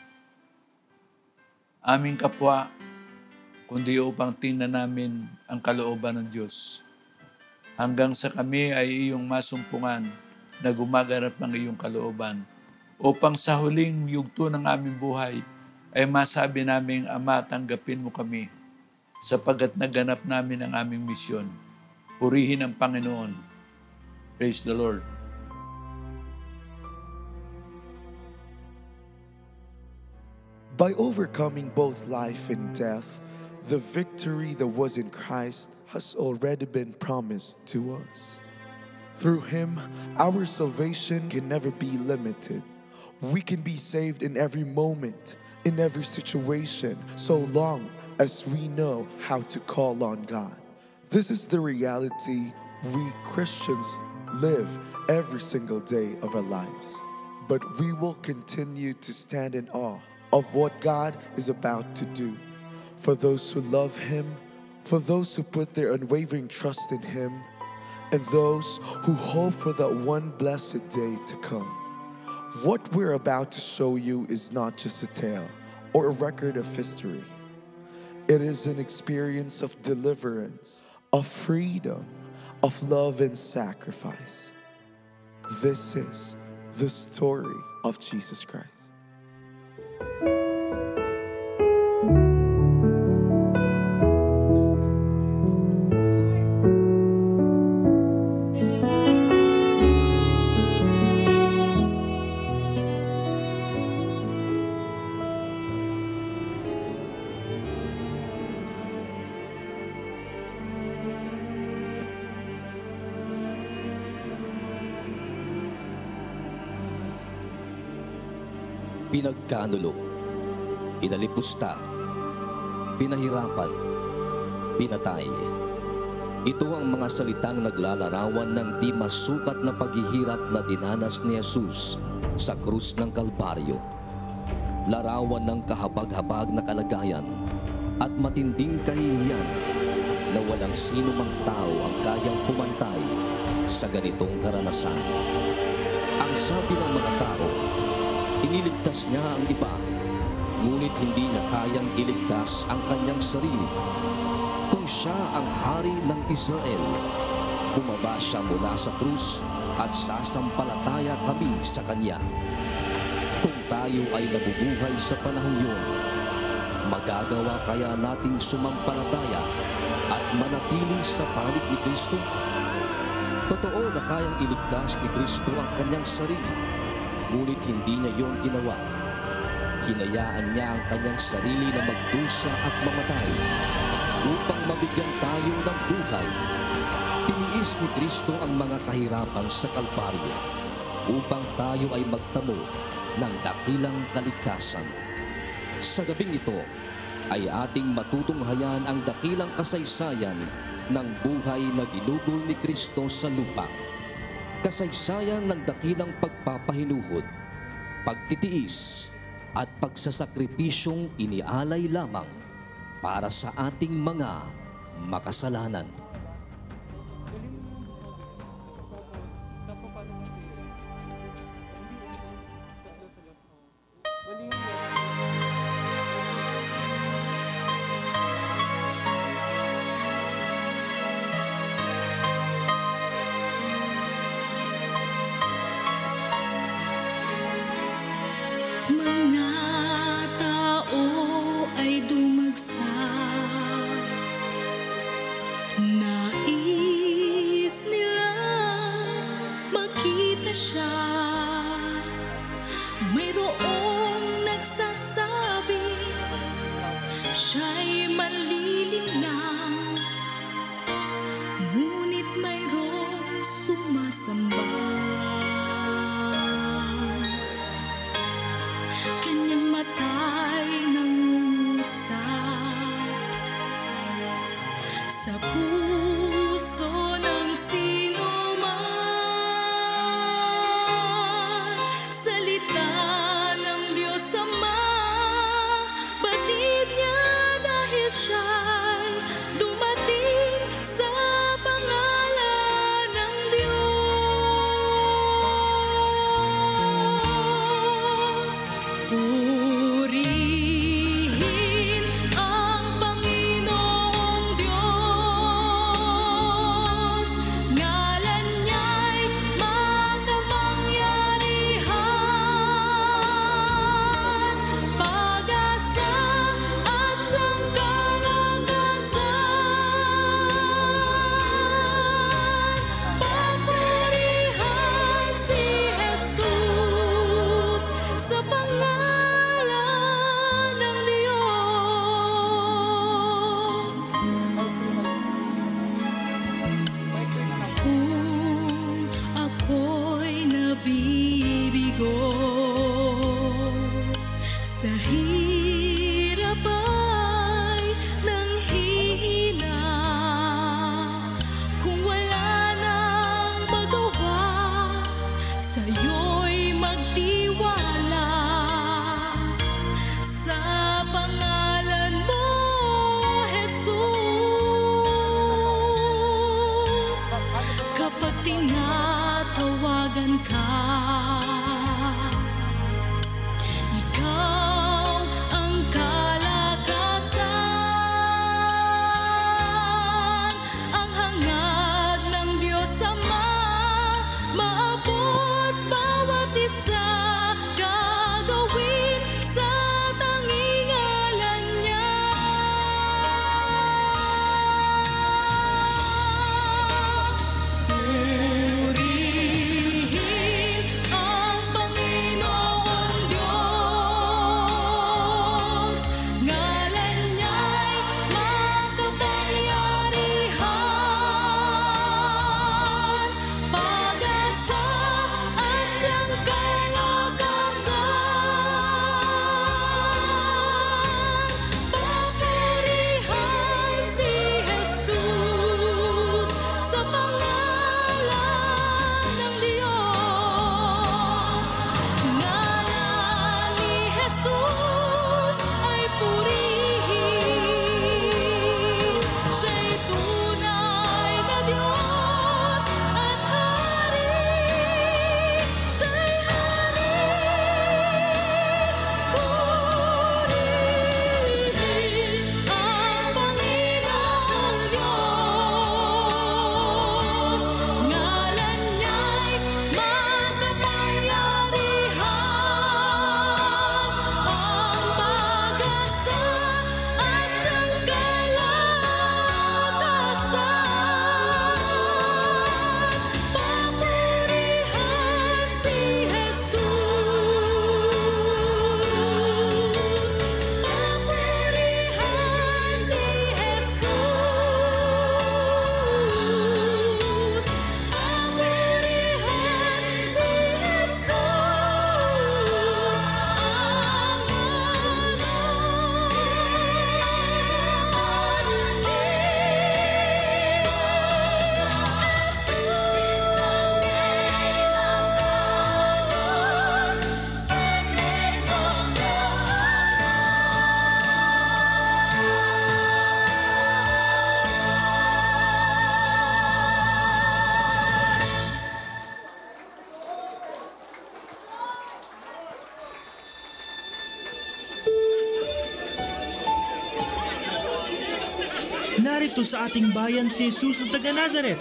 aming kapwa, kundi upang tingnan namin ang kalooban ng Diyos. Hanggang sa kami ay iyong masumpungan na gumaganap ng iyong kalooban. Upang sa huling yugto ng aming buhay ay masabi namin, Ama, tanggapin mo kami sapagkat naganap namin ang aming misyon. Purihin ang Panginoon. Praise the Lord. By overcoming both life and death, the victory that was in Christ has already been promised to us. Through Him, our salvation can never be limited. We can be saved in every moment, in every situation, so long as we know how to call on God. This is the reality we Christians live every single day of our lives. But we will continue to stand in awe of what God is about to do. For those who love Him, for those who put their unwavering trust in Him, and those who hope for that one blessed day to come. What we're about to show you is not just a tale or a record of history. It is an experience of deliverance, of freedom, of love and sacrifice. This is the story of Jesus Christ. Pinagkanulo, inalipusta, pinahirapan, pinatay. Ito ang mga salitang naglalarawan ng di masukat na paghihirap na dinanas ni Jesus sa krus ng Kalbaryo. Larawan ng kahabag-habag na kalagayan at matinding kahihiyan na walang sino mang tao ang kayang pumantay sa ganitong karanasan. Ang sabi ng mga tao, iniligtas niya ang iba, ngunit hindi niya kayang iligtas ang kanyang sarili. Kung siya ang hari ng Israel, bumaba siya mula sa krus at sasampalataya kami sa kanya. Kung tayo ay nabubuhay sa panahong yun, magagawa kaya nating sumampalataya at manatili sa panig ni Kristo? Totoo na kayang iligtas ni Kristo ang kanyang sarili, ngunit hindi niya yon ginawa. Hinayaan niya ang kanyang sarili na magdusa at mamatay upang mabigyan tayo ng buhay. Tiniis ni Kristo ang mga kahirapan sa Kalbaryo upang tayo ay magtamo ng dakilang kaligtasan. Sa gabing ito ay ating matutunghayan ang dakilang kasaysayan ng buhay na ginugol ni Kristo sa lupa. Kasaysayan ng dakilang pagpapahinuhod, pagtitiis at pagsasakripisyong inialay lamang para sa ating mga makasalanan. mga tao ay dumagsak, nais nila makita siya. Mayroong nagsasabi siya'y manlilinlang, ngunit mayroong sumasamba. Kanyang mata'y nangusap sa puso ng sino man. Salita ng Diyos Ama, batid niya dahil siya'y dumating sa pangalan ng Diyos. Purihin ang Panginoong Diyos, ngalan niya'y makapangyarihan, pag-asa at siyang kalakasan. Papurihan si Jesus sa pangalan ng Diyos. Kung ako'y nabibigo sa hirap ay nanghihina, kung wala nang magawa, sa'yo'y magtiwala sa pangalan mo, Jesus. Kapag tinatawagan ka, ikaw ang kalakasan, ang hangad ng Diyos Ama, maabot bawat isa, gagawin sa tanging ngalan niya. Purihin ang Panginoong Diyos, ngalan niya'y makapangyarihan, pag-asa at siyang kalakasan. Papurihan si Jesus sa pangalan ng Diyos. Ngalan ni Jesus ay purihin, siya'y tunay na Diyos at Hari, siya'y Hari. Purihin ang Panginoong Diyos, ngalan niya'y makapangyarihan, ang pag-asa at siyang kalakasan. Papurihan si Jesus. Papurihan si Jesus. Papurihan si Narito sa ating bayan si Jesus ng taga Nazaret.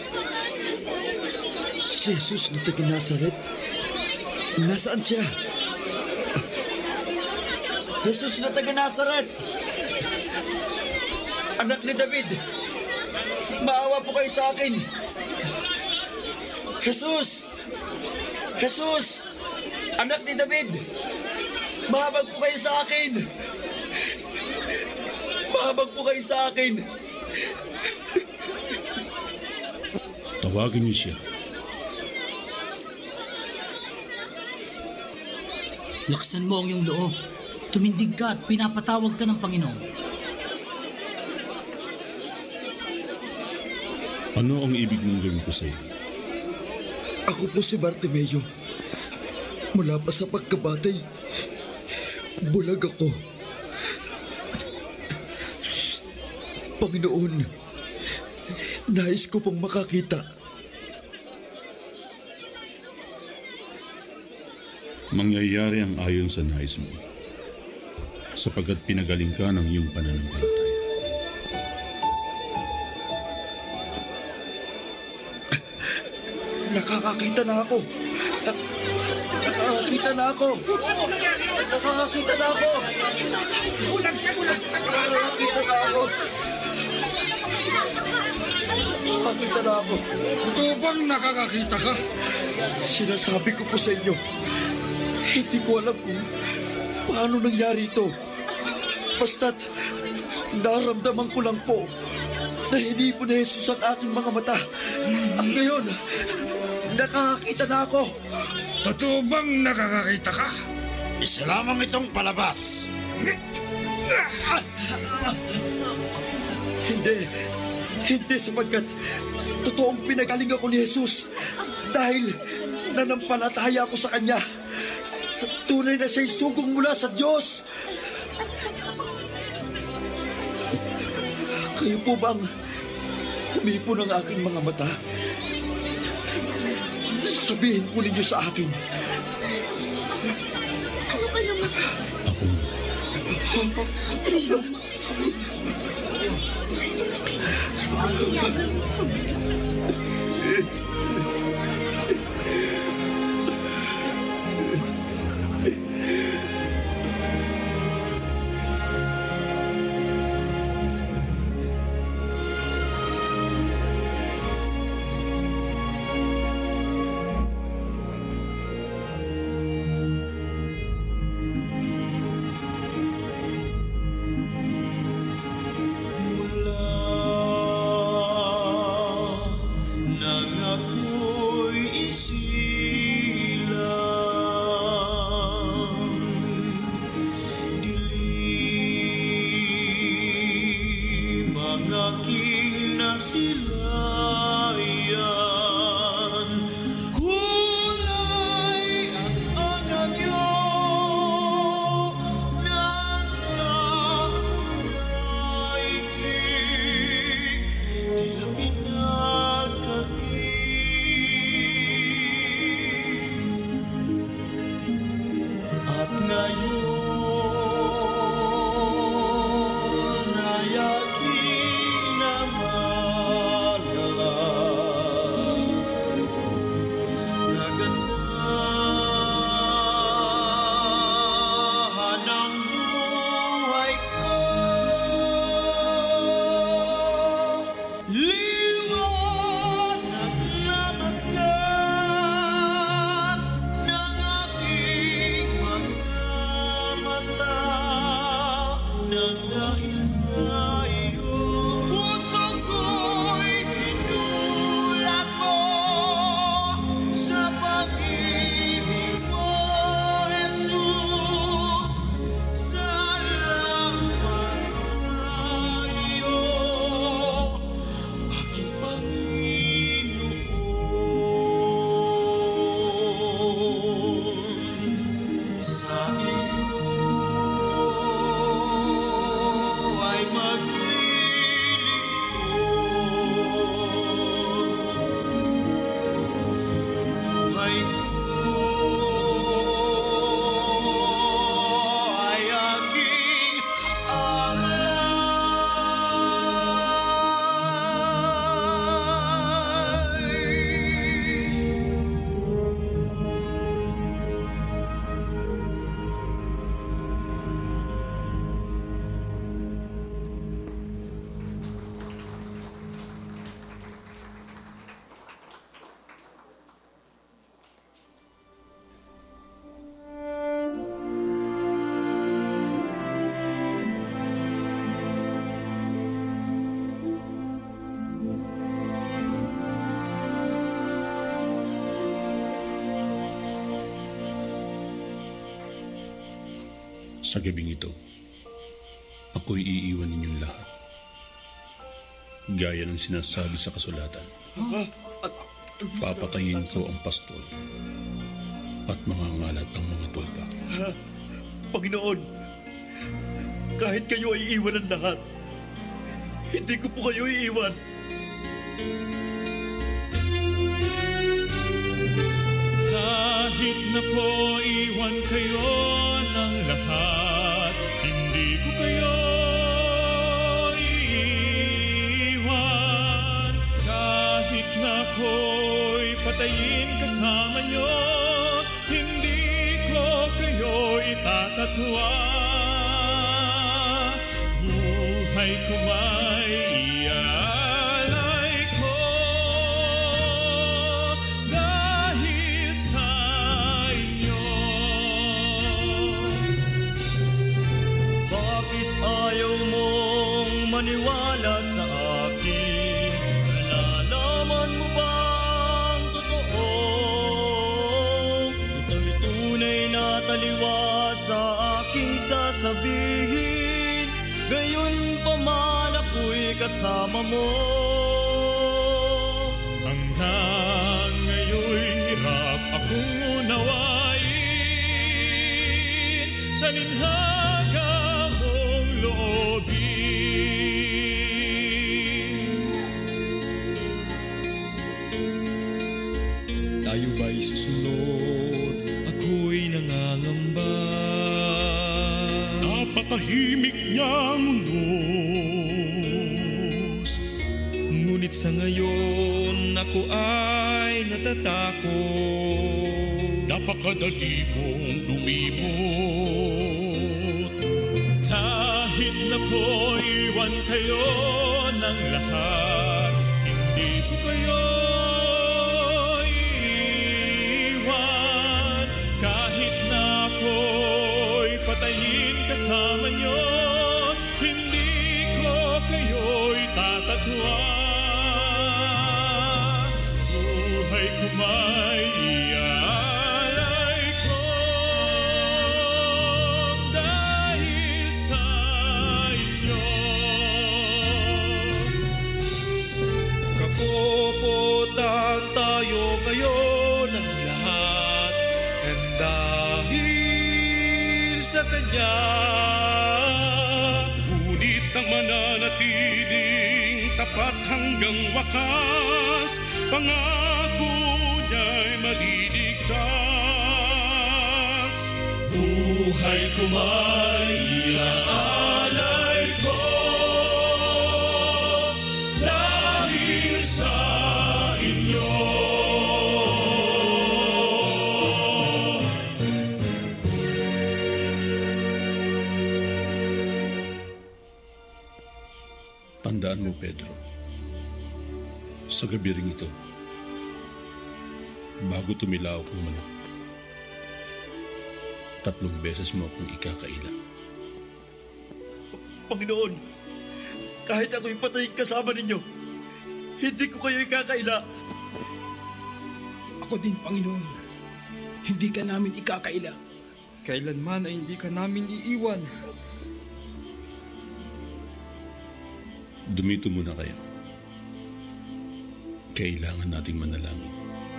Si Jesus ng taga Nazaret? Nasaan siya? Jesus na taga Nazaret, anak ni David, maawa po kayo sa akin. Jesus! Jesus! Anak ni David, mahabag po kayo sa akin. Mahabag po kayo sa akin. Tawagin niyo siya. Laksan mo ang iyong loob. Tumindig ka at pinapatawag ka ng Panginoon. Ano ang ibig mong gawin ko sa'yo? Ako po si Bartimeo. Mula pa sa pagkabatay, bulag ako. Panginoon, nais ko pong makakita. Mangyayari ang ayon sa nais mo, sapagkat pinagaling ka ng iyong pananampalataya. Nakakakita na ako. Nakakakita na ako. Nakakakita na ako. Bulag siya, bulag siya. Nakakakita na ako. Nakakakita na ako. Totoo bang nakakakita ka? Sinasabi ko po sa inyo, hindi ko alam kung paano nangyari ito. Basta't naramdaman ko lang po na hinipo ni Jesus ang aking mga mata. Ang ngayon, nakakakita na ako. Totoo bang nakakakita ka? Isa lamang itong palabas. Hindi. Hindi sapagkat totoong pinagaling ako ni Jesus dahil nanampalataya ako sa Kanya. Tunay na siya'y sugong mula sa Diyos. Kayo po bang humipo ng aking mga mata? Sabihin po ninyo sa akin. Ano ka naman? Ako nga. Sa gabing ito, ako'y iiwan ninyong lahat. Gaya ng sinasabi sa kasulatan. Papatayin ko ang pastol at mangangalat ang mga tulpa. Panginoon, kahit kayo ay iiwan ng lahat, hindi ko po kayo iiwan. Kahit na po iwan kayo ng lahat, hindi ko kayo iiwan. Kahit na ako'y patayin kasama nyo, hindi ko kayo itatatwa. Buhay ko may ialay ko dahil sa inyo. Bakit ayaw mong maniwala sa akin? Nalalaman mo ba ang totoo? Ito'y tunay na taliwas sa aking sasabihin. Gayon pa man ako'y kasama mo. Hanggang ngayon'y hirap akong unawain, talinhaga mong loobin. Tayo ba'y susunod? Ako'y nangangamba. Napatahimik niyang unos, Ngunit sa ngayon ako ay natatakot. napakadali mong lumimot. Kahit na po iwan kayo ng lahat, hindi ko kayo iiwan. Kahit na ako'y patayin kasama nyo, hindi ko kayo'y tatatwa. Buhay ko may ialay ko dahil sa inyo. Kapopot at tayo kayo ng lahat, and dahil sa Kanya, Ngunit ang mananatiling tapat hanggang wakas, pangako niya'y maliligtas. Buhay ko may iaalay ko dahil sa inyo. Tandaan mo, Pedro, sa gabi ring ito, bago tumilaw ang manok, tatlong beses mo akong ikakaila. Panginoon, kahit ako'y patayin kasama ninyo, hindi ko kayo ikakaila. Ako din, Panginoon. Hindi ka namin ikakaila. kailanman ay hindi ka namin iiwan. Dumito muna kayo. Kailangan nating manalangin.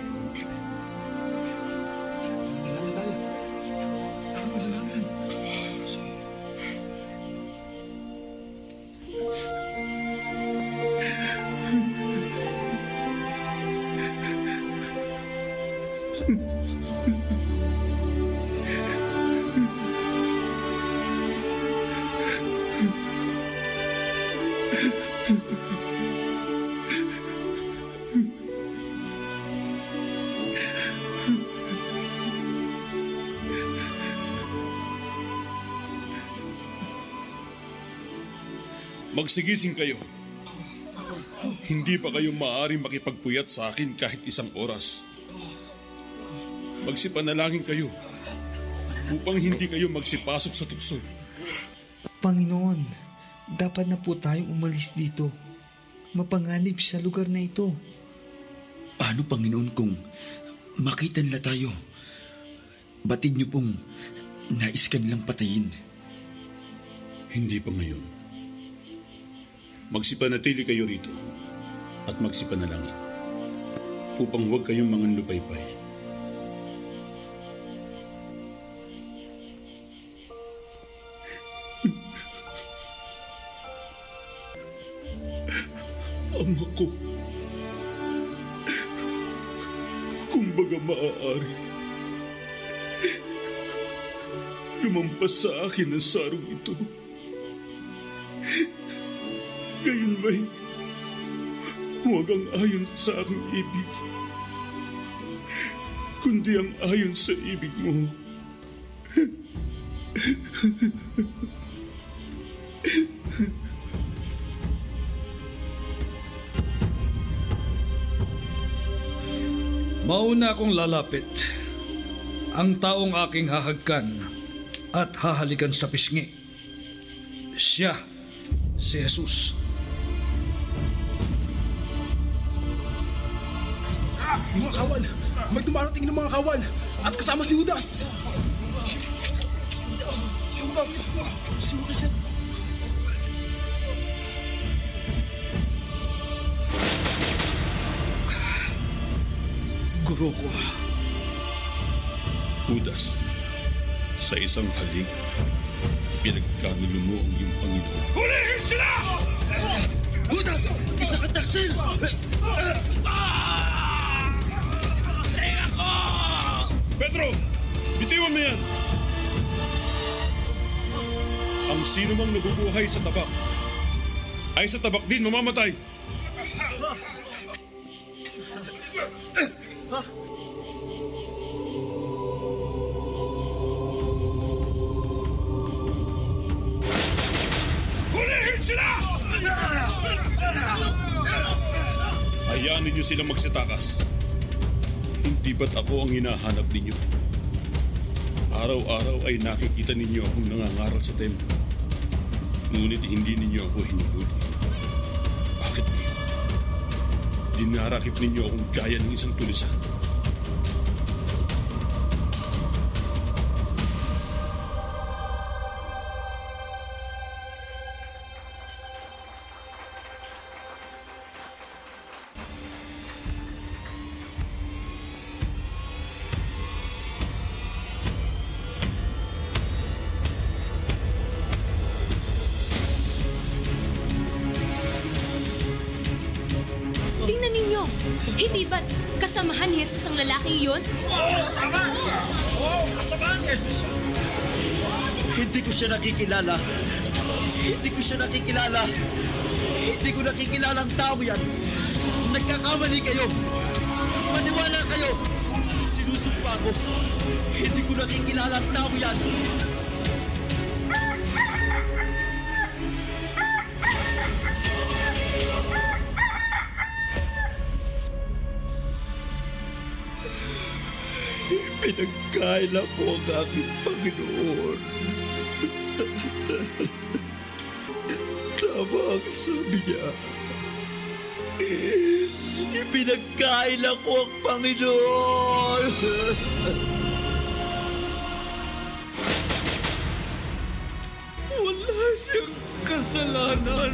Magsigising kayo. Hindi pa kayo maaaring makipagpuyat sa akin kahit isang oras. Magsipanalangin kayo upang hindi kayo magsipasok sa tukso. Panginoon, dapat na po tayong umalis dito. Mapanganib sa lugar na ito. Paano, Panginoon, kung makita nila tayo? Batid niyo pong nais ka nilang patayin. Hindi pa ngayon. Magsipanatili kayo rito at magsipanalangin upang huwag kayong manganlupaypay. Ama ko, kumbaga maaari, lumampas sa akin ang sarong ito. Gayon ba'y huwag ang ayon sa aking ibig, kundi ang ayon sa ibig mo. Mauna akong lalapit, ang taong aking hahagkan at hahalikan sa pisngi. Siya, si Jesus. Ah, yung mga kawal! May dumarating ng mga kawal! At kasama si Judas! Si Judas! Si Judas yan! Guro ko. Judas, sa isang halik, pinagkanulo mo ang iyong Panginoon. Hulihin sila! Judas! Isa ka taksil! Teka ko! Pedro! Bitiwan mo yan! Ang sino mang nabubuhay sa tabak ay sa tabak din mamamatay. Hulihin sila! Hayaan ninyo silang magsitakas. Hindi ba't ako ang hinahanap ninyo? Araw-araw ay nakikita ninyo akong nangangaral sa templo. Ngunit hindi ninyo ako hinuhuli. Bakit ngayon? Dinarakip ninyo akong gaya ng isang tulisan. Tingnan ninyo! Hindi ba't kasamahan ni Jesus ang lalaking iyon? Oo, tama! Oo, kasamahan ni Jesus. Hindi ko siya nakikilala. Hindi ko siya nakikilala. Hindi ko nakikilala ang tao yan. Nagkakamali kayo. Maniwala kayo. Sinusumpa ko. Hindi ko nakikilala ang tao yan. Pinagkaila ko ang aking Panginoon. Tama ang sabi niya. Ipinagkaila ko ang Panginoon. Wala siyang kasalanan.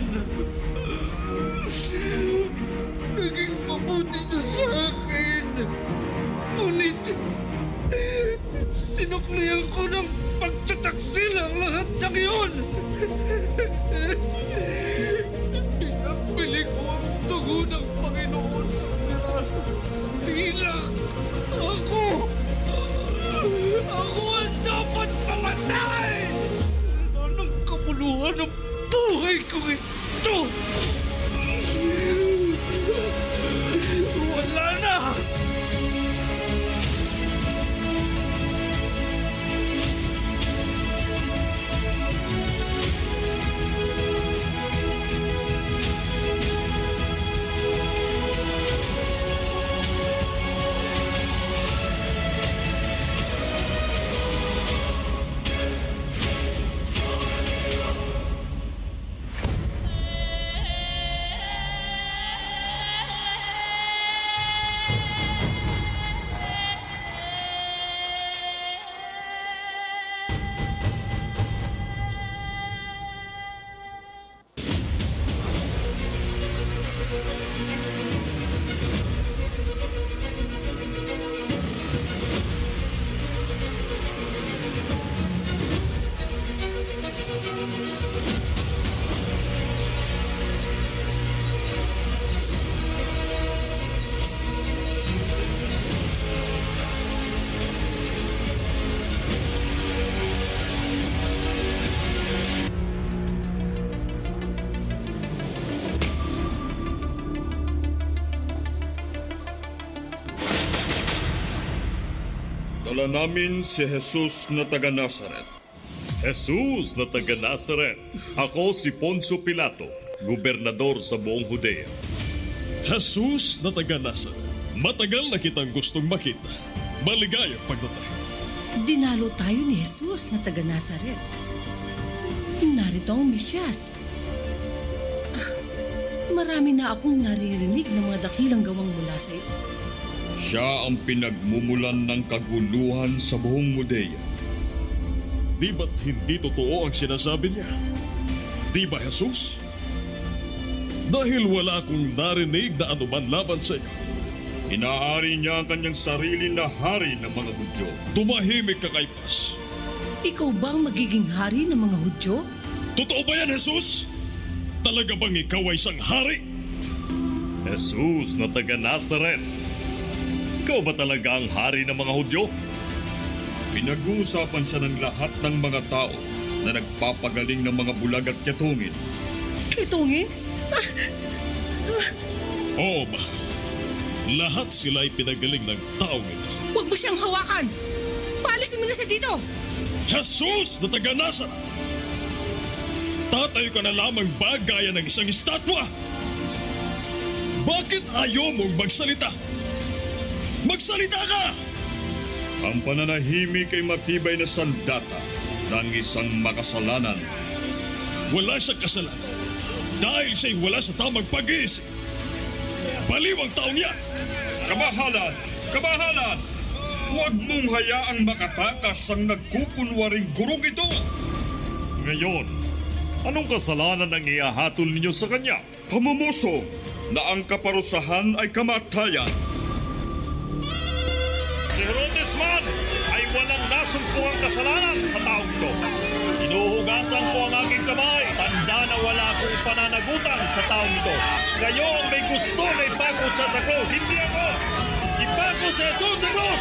Naging mabuti siya sa akin. Ngunit, sinuklihan ko ng pagtataksil ang lahat ng iyon. Pinapili ko ang dugo ng Panginoon sa piraso. Bilang ako, ako ang dapat mamatay! Anong kapuluhan ng buhay ko ito? Wala na! Dala namin si Jesus na taga Nazaret. Jesus na taga Nazaret. Ako si Poncio Pilato, gobernador sa buong Judea. Jesus na taga Nazaret. Matagal na kitang gustong makita. Maligayang pagdating. Dinalo tayo ni Jesus na taga Nazaret. Narito ang Mesyas. Ah, marami na akong naririnig ng mga dakilang gawang mula sa iyo. Siya ang pinagmumulan ng kaguluhan sa buong Judea. Di ba't hindi totoo ang sinasabi niya? Di ba, Jesus? Dahil wala akong narinig na anuman laban sa iyo. Inaari niya ang kanyang sarili na hari ng mga Hudyo. Tumahimik ka, Kaypas. Ikaw ba ang magiging hari ng mga Hudyo? Totoo ba yan, Jesus? Talaga bang ikaw ay isang hari? Jesus na taga Nazaret. Ikaw ba talaga ang hari ng mga Hudyo? Pinag-uusapan siya ng lahat ng mga tao na nagpapagaling ng mga bulag at ketungin. Ketungin? Oo ba? Lahat sila ay pinagaling ng taong ito. Huwag mo siyang hawakan! Paalisin mo na siya dito! Jesus na taga Nazaret! Tatayo ka na lamang ba gaya ng isang estatwa? Bakit ayaw mong magsalita? Magsalita ka! Ang pananahimik ay matibay na sandata ng isang makasalanan. Wala siyang kasalanan dahil siya'y wala sa tamang pag-iisip. Baliw ang taong yan! Kamahalan! Kamahalan! Huwag mong hayaang makatakas ang nagkukunwaring gurong ito! Ngayon, anong kasalanan ang iahatol ninyo sa kanya? Pamumuso na ang kaparusahan ay kamatayan. Si Herodes man ay walang nasumpuang kasalanan sa taong ito. Inuhugasan ko ang aking kamay. Tanda na wala akong pananagutan sa taong ito. Kayo ang may gusto na ipako sa krus. Hindi ako! Ipako si Jesus sa krus!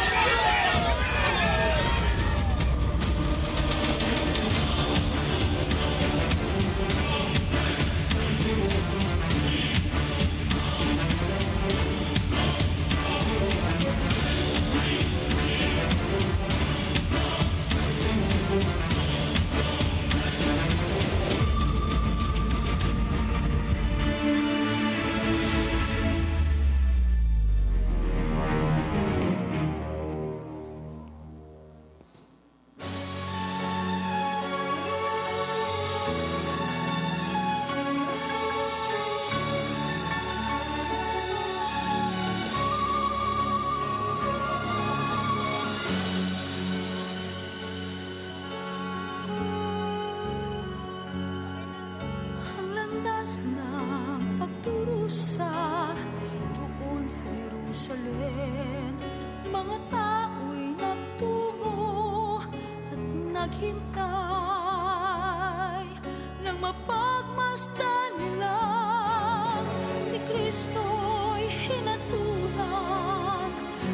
naghintay nang mapagmasdan nilang si Kristo'y hinatulang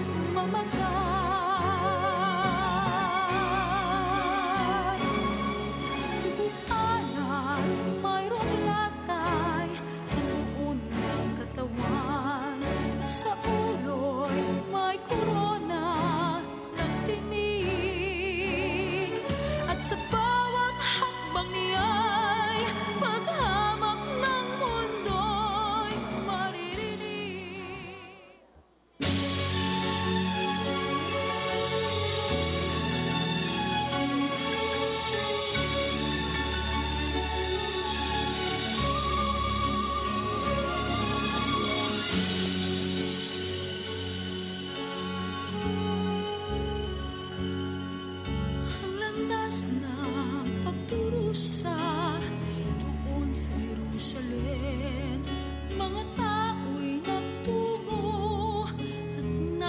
mamatay. Tugupanan, mayroong latay, ang unang katawan, at sa ulo'y may korona ng tinig, at sa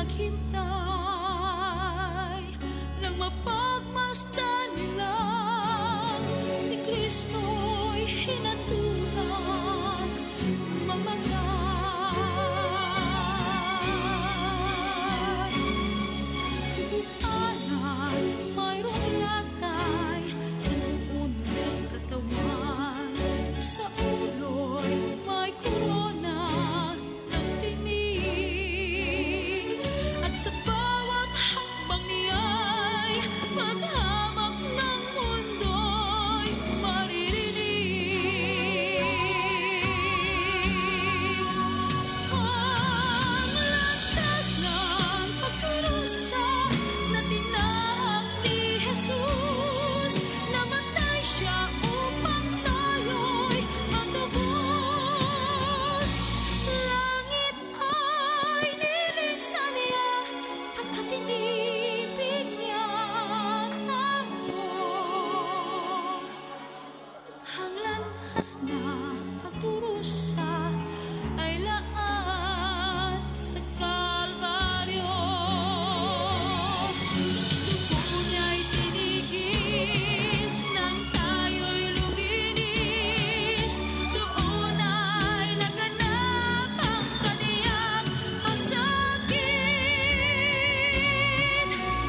naghintay nang mapagmasdan nilang si Kristo'y hinatulan mamatay. Tuguanan, mayroong latay, unang katawan, sa ulo'y may korona ng tinig, at sa bawat hakbang niya'y paghamak ng mundo'y maririnig. Ang landas ng pagkurusa na tinahak ni Jesus, namatay siya upang tayo'y matubos. Langit ay nilisan niya, pagkat inibig niya tayo. Ang landas ng pagkurusa ay laan sa Kalbaryo. Dugo niya'y tinigis nang tayo'y luminis. Doon ay naganap ang kaniyang masakit.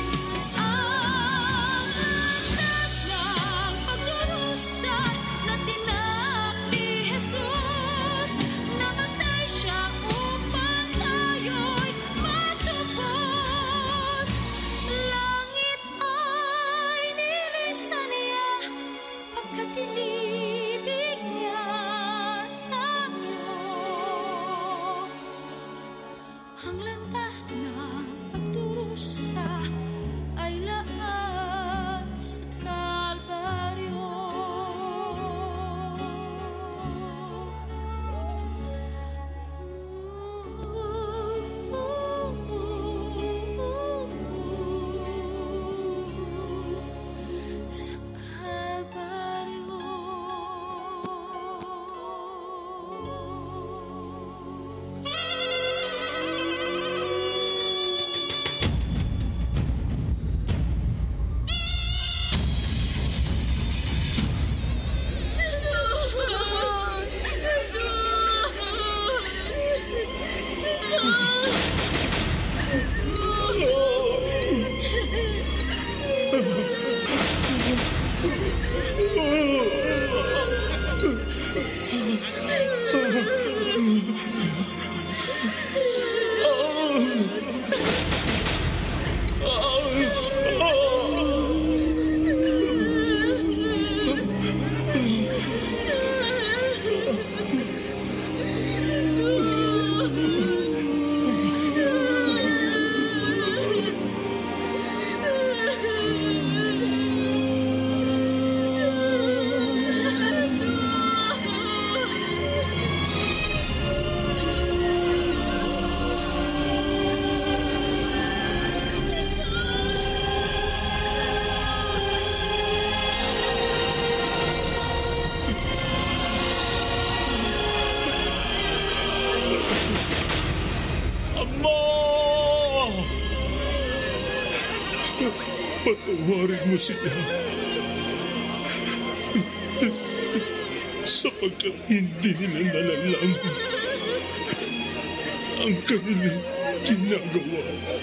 Ang landas ng pagdurusa na tinahak ni Jesus, namatay siya upang tayo'y matubos. Langit ay nilisan niya, pagkat inibig niya tayo. Ang landas ng pagdurusa ay laan sa Kalbaryo. Sa Kalbaryo. Patawarin mo sila. Sapagkat hindi nila nalalaman ang kanilang ginagawa.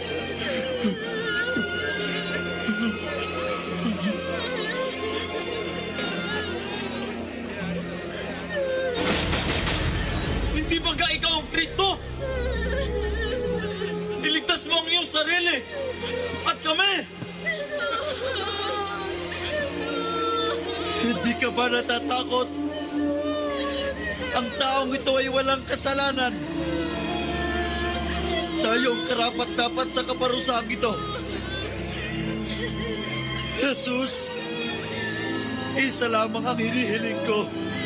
Hindi ba ga ikaw ang Kristo? Iligtas mo ang iyong sarili at kami! Hindi ka ba natatakot? Ang taong ito ay walang kasalanan. Tayo ang karapat-dapat sa kaparusahang ito. Jesus, isa lamang ang hinihiling ko.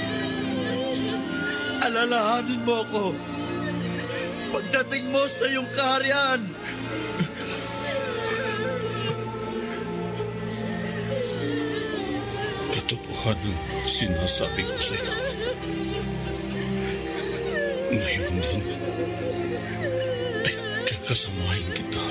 Alalahanin mo ako pagdating mo sa iyong kaharian. Katotohanan sinasabi ko sa iyo. Ngayon din ay kakasamahin kita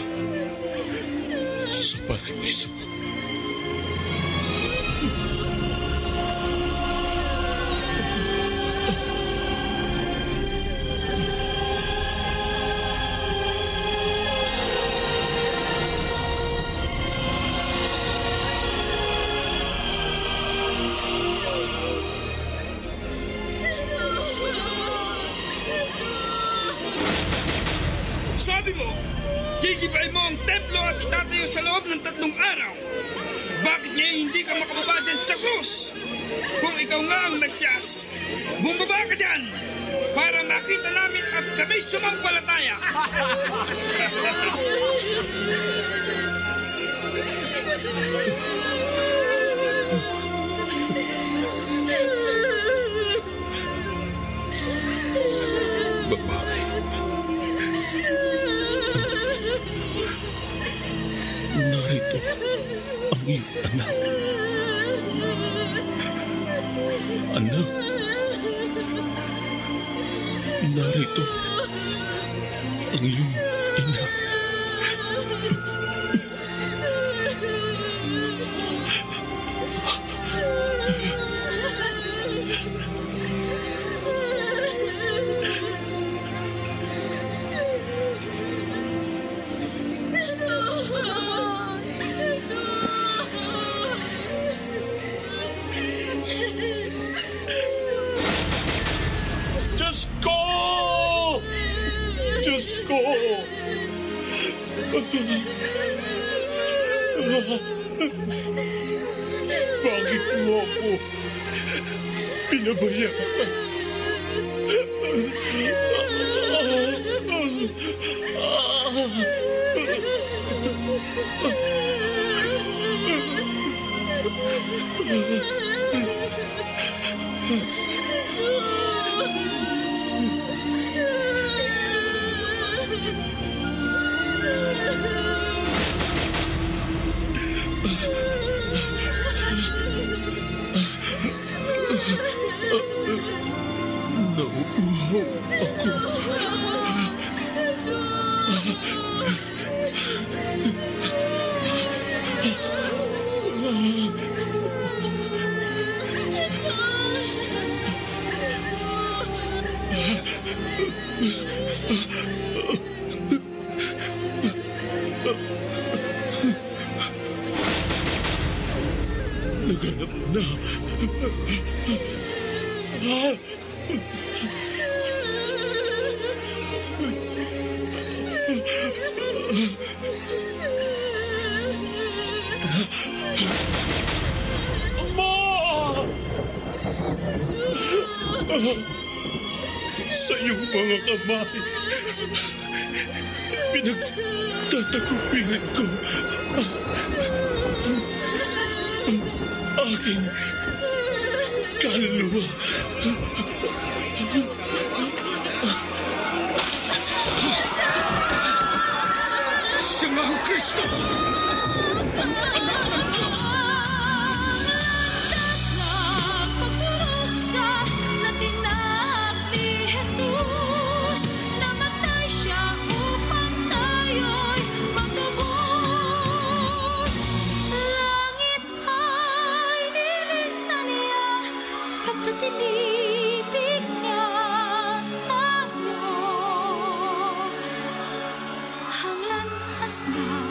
Sabi mo, gigibay mo ang templo at itatayo sa loob ng tatlong araw. Bakit niya hindi ka makababa dyan sa krus? Kung ikaw nga ang Mesyas, bumaba ka dyan para makita namin at kami sumampalataya. Babae. Narito ang iyong anak. Anak. Narito ang iyong ina. Diyos ko! Diyos ko! Bakit mo ako pinabayaan? Nauuhaw ako. Naganap na. Sa iyong mga kamay, pinagtatagumpingan ko ang aking kaluluwa. Siya nga ang Kristo! Ang anak ng Diyos! Ang landas na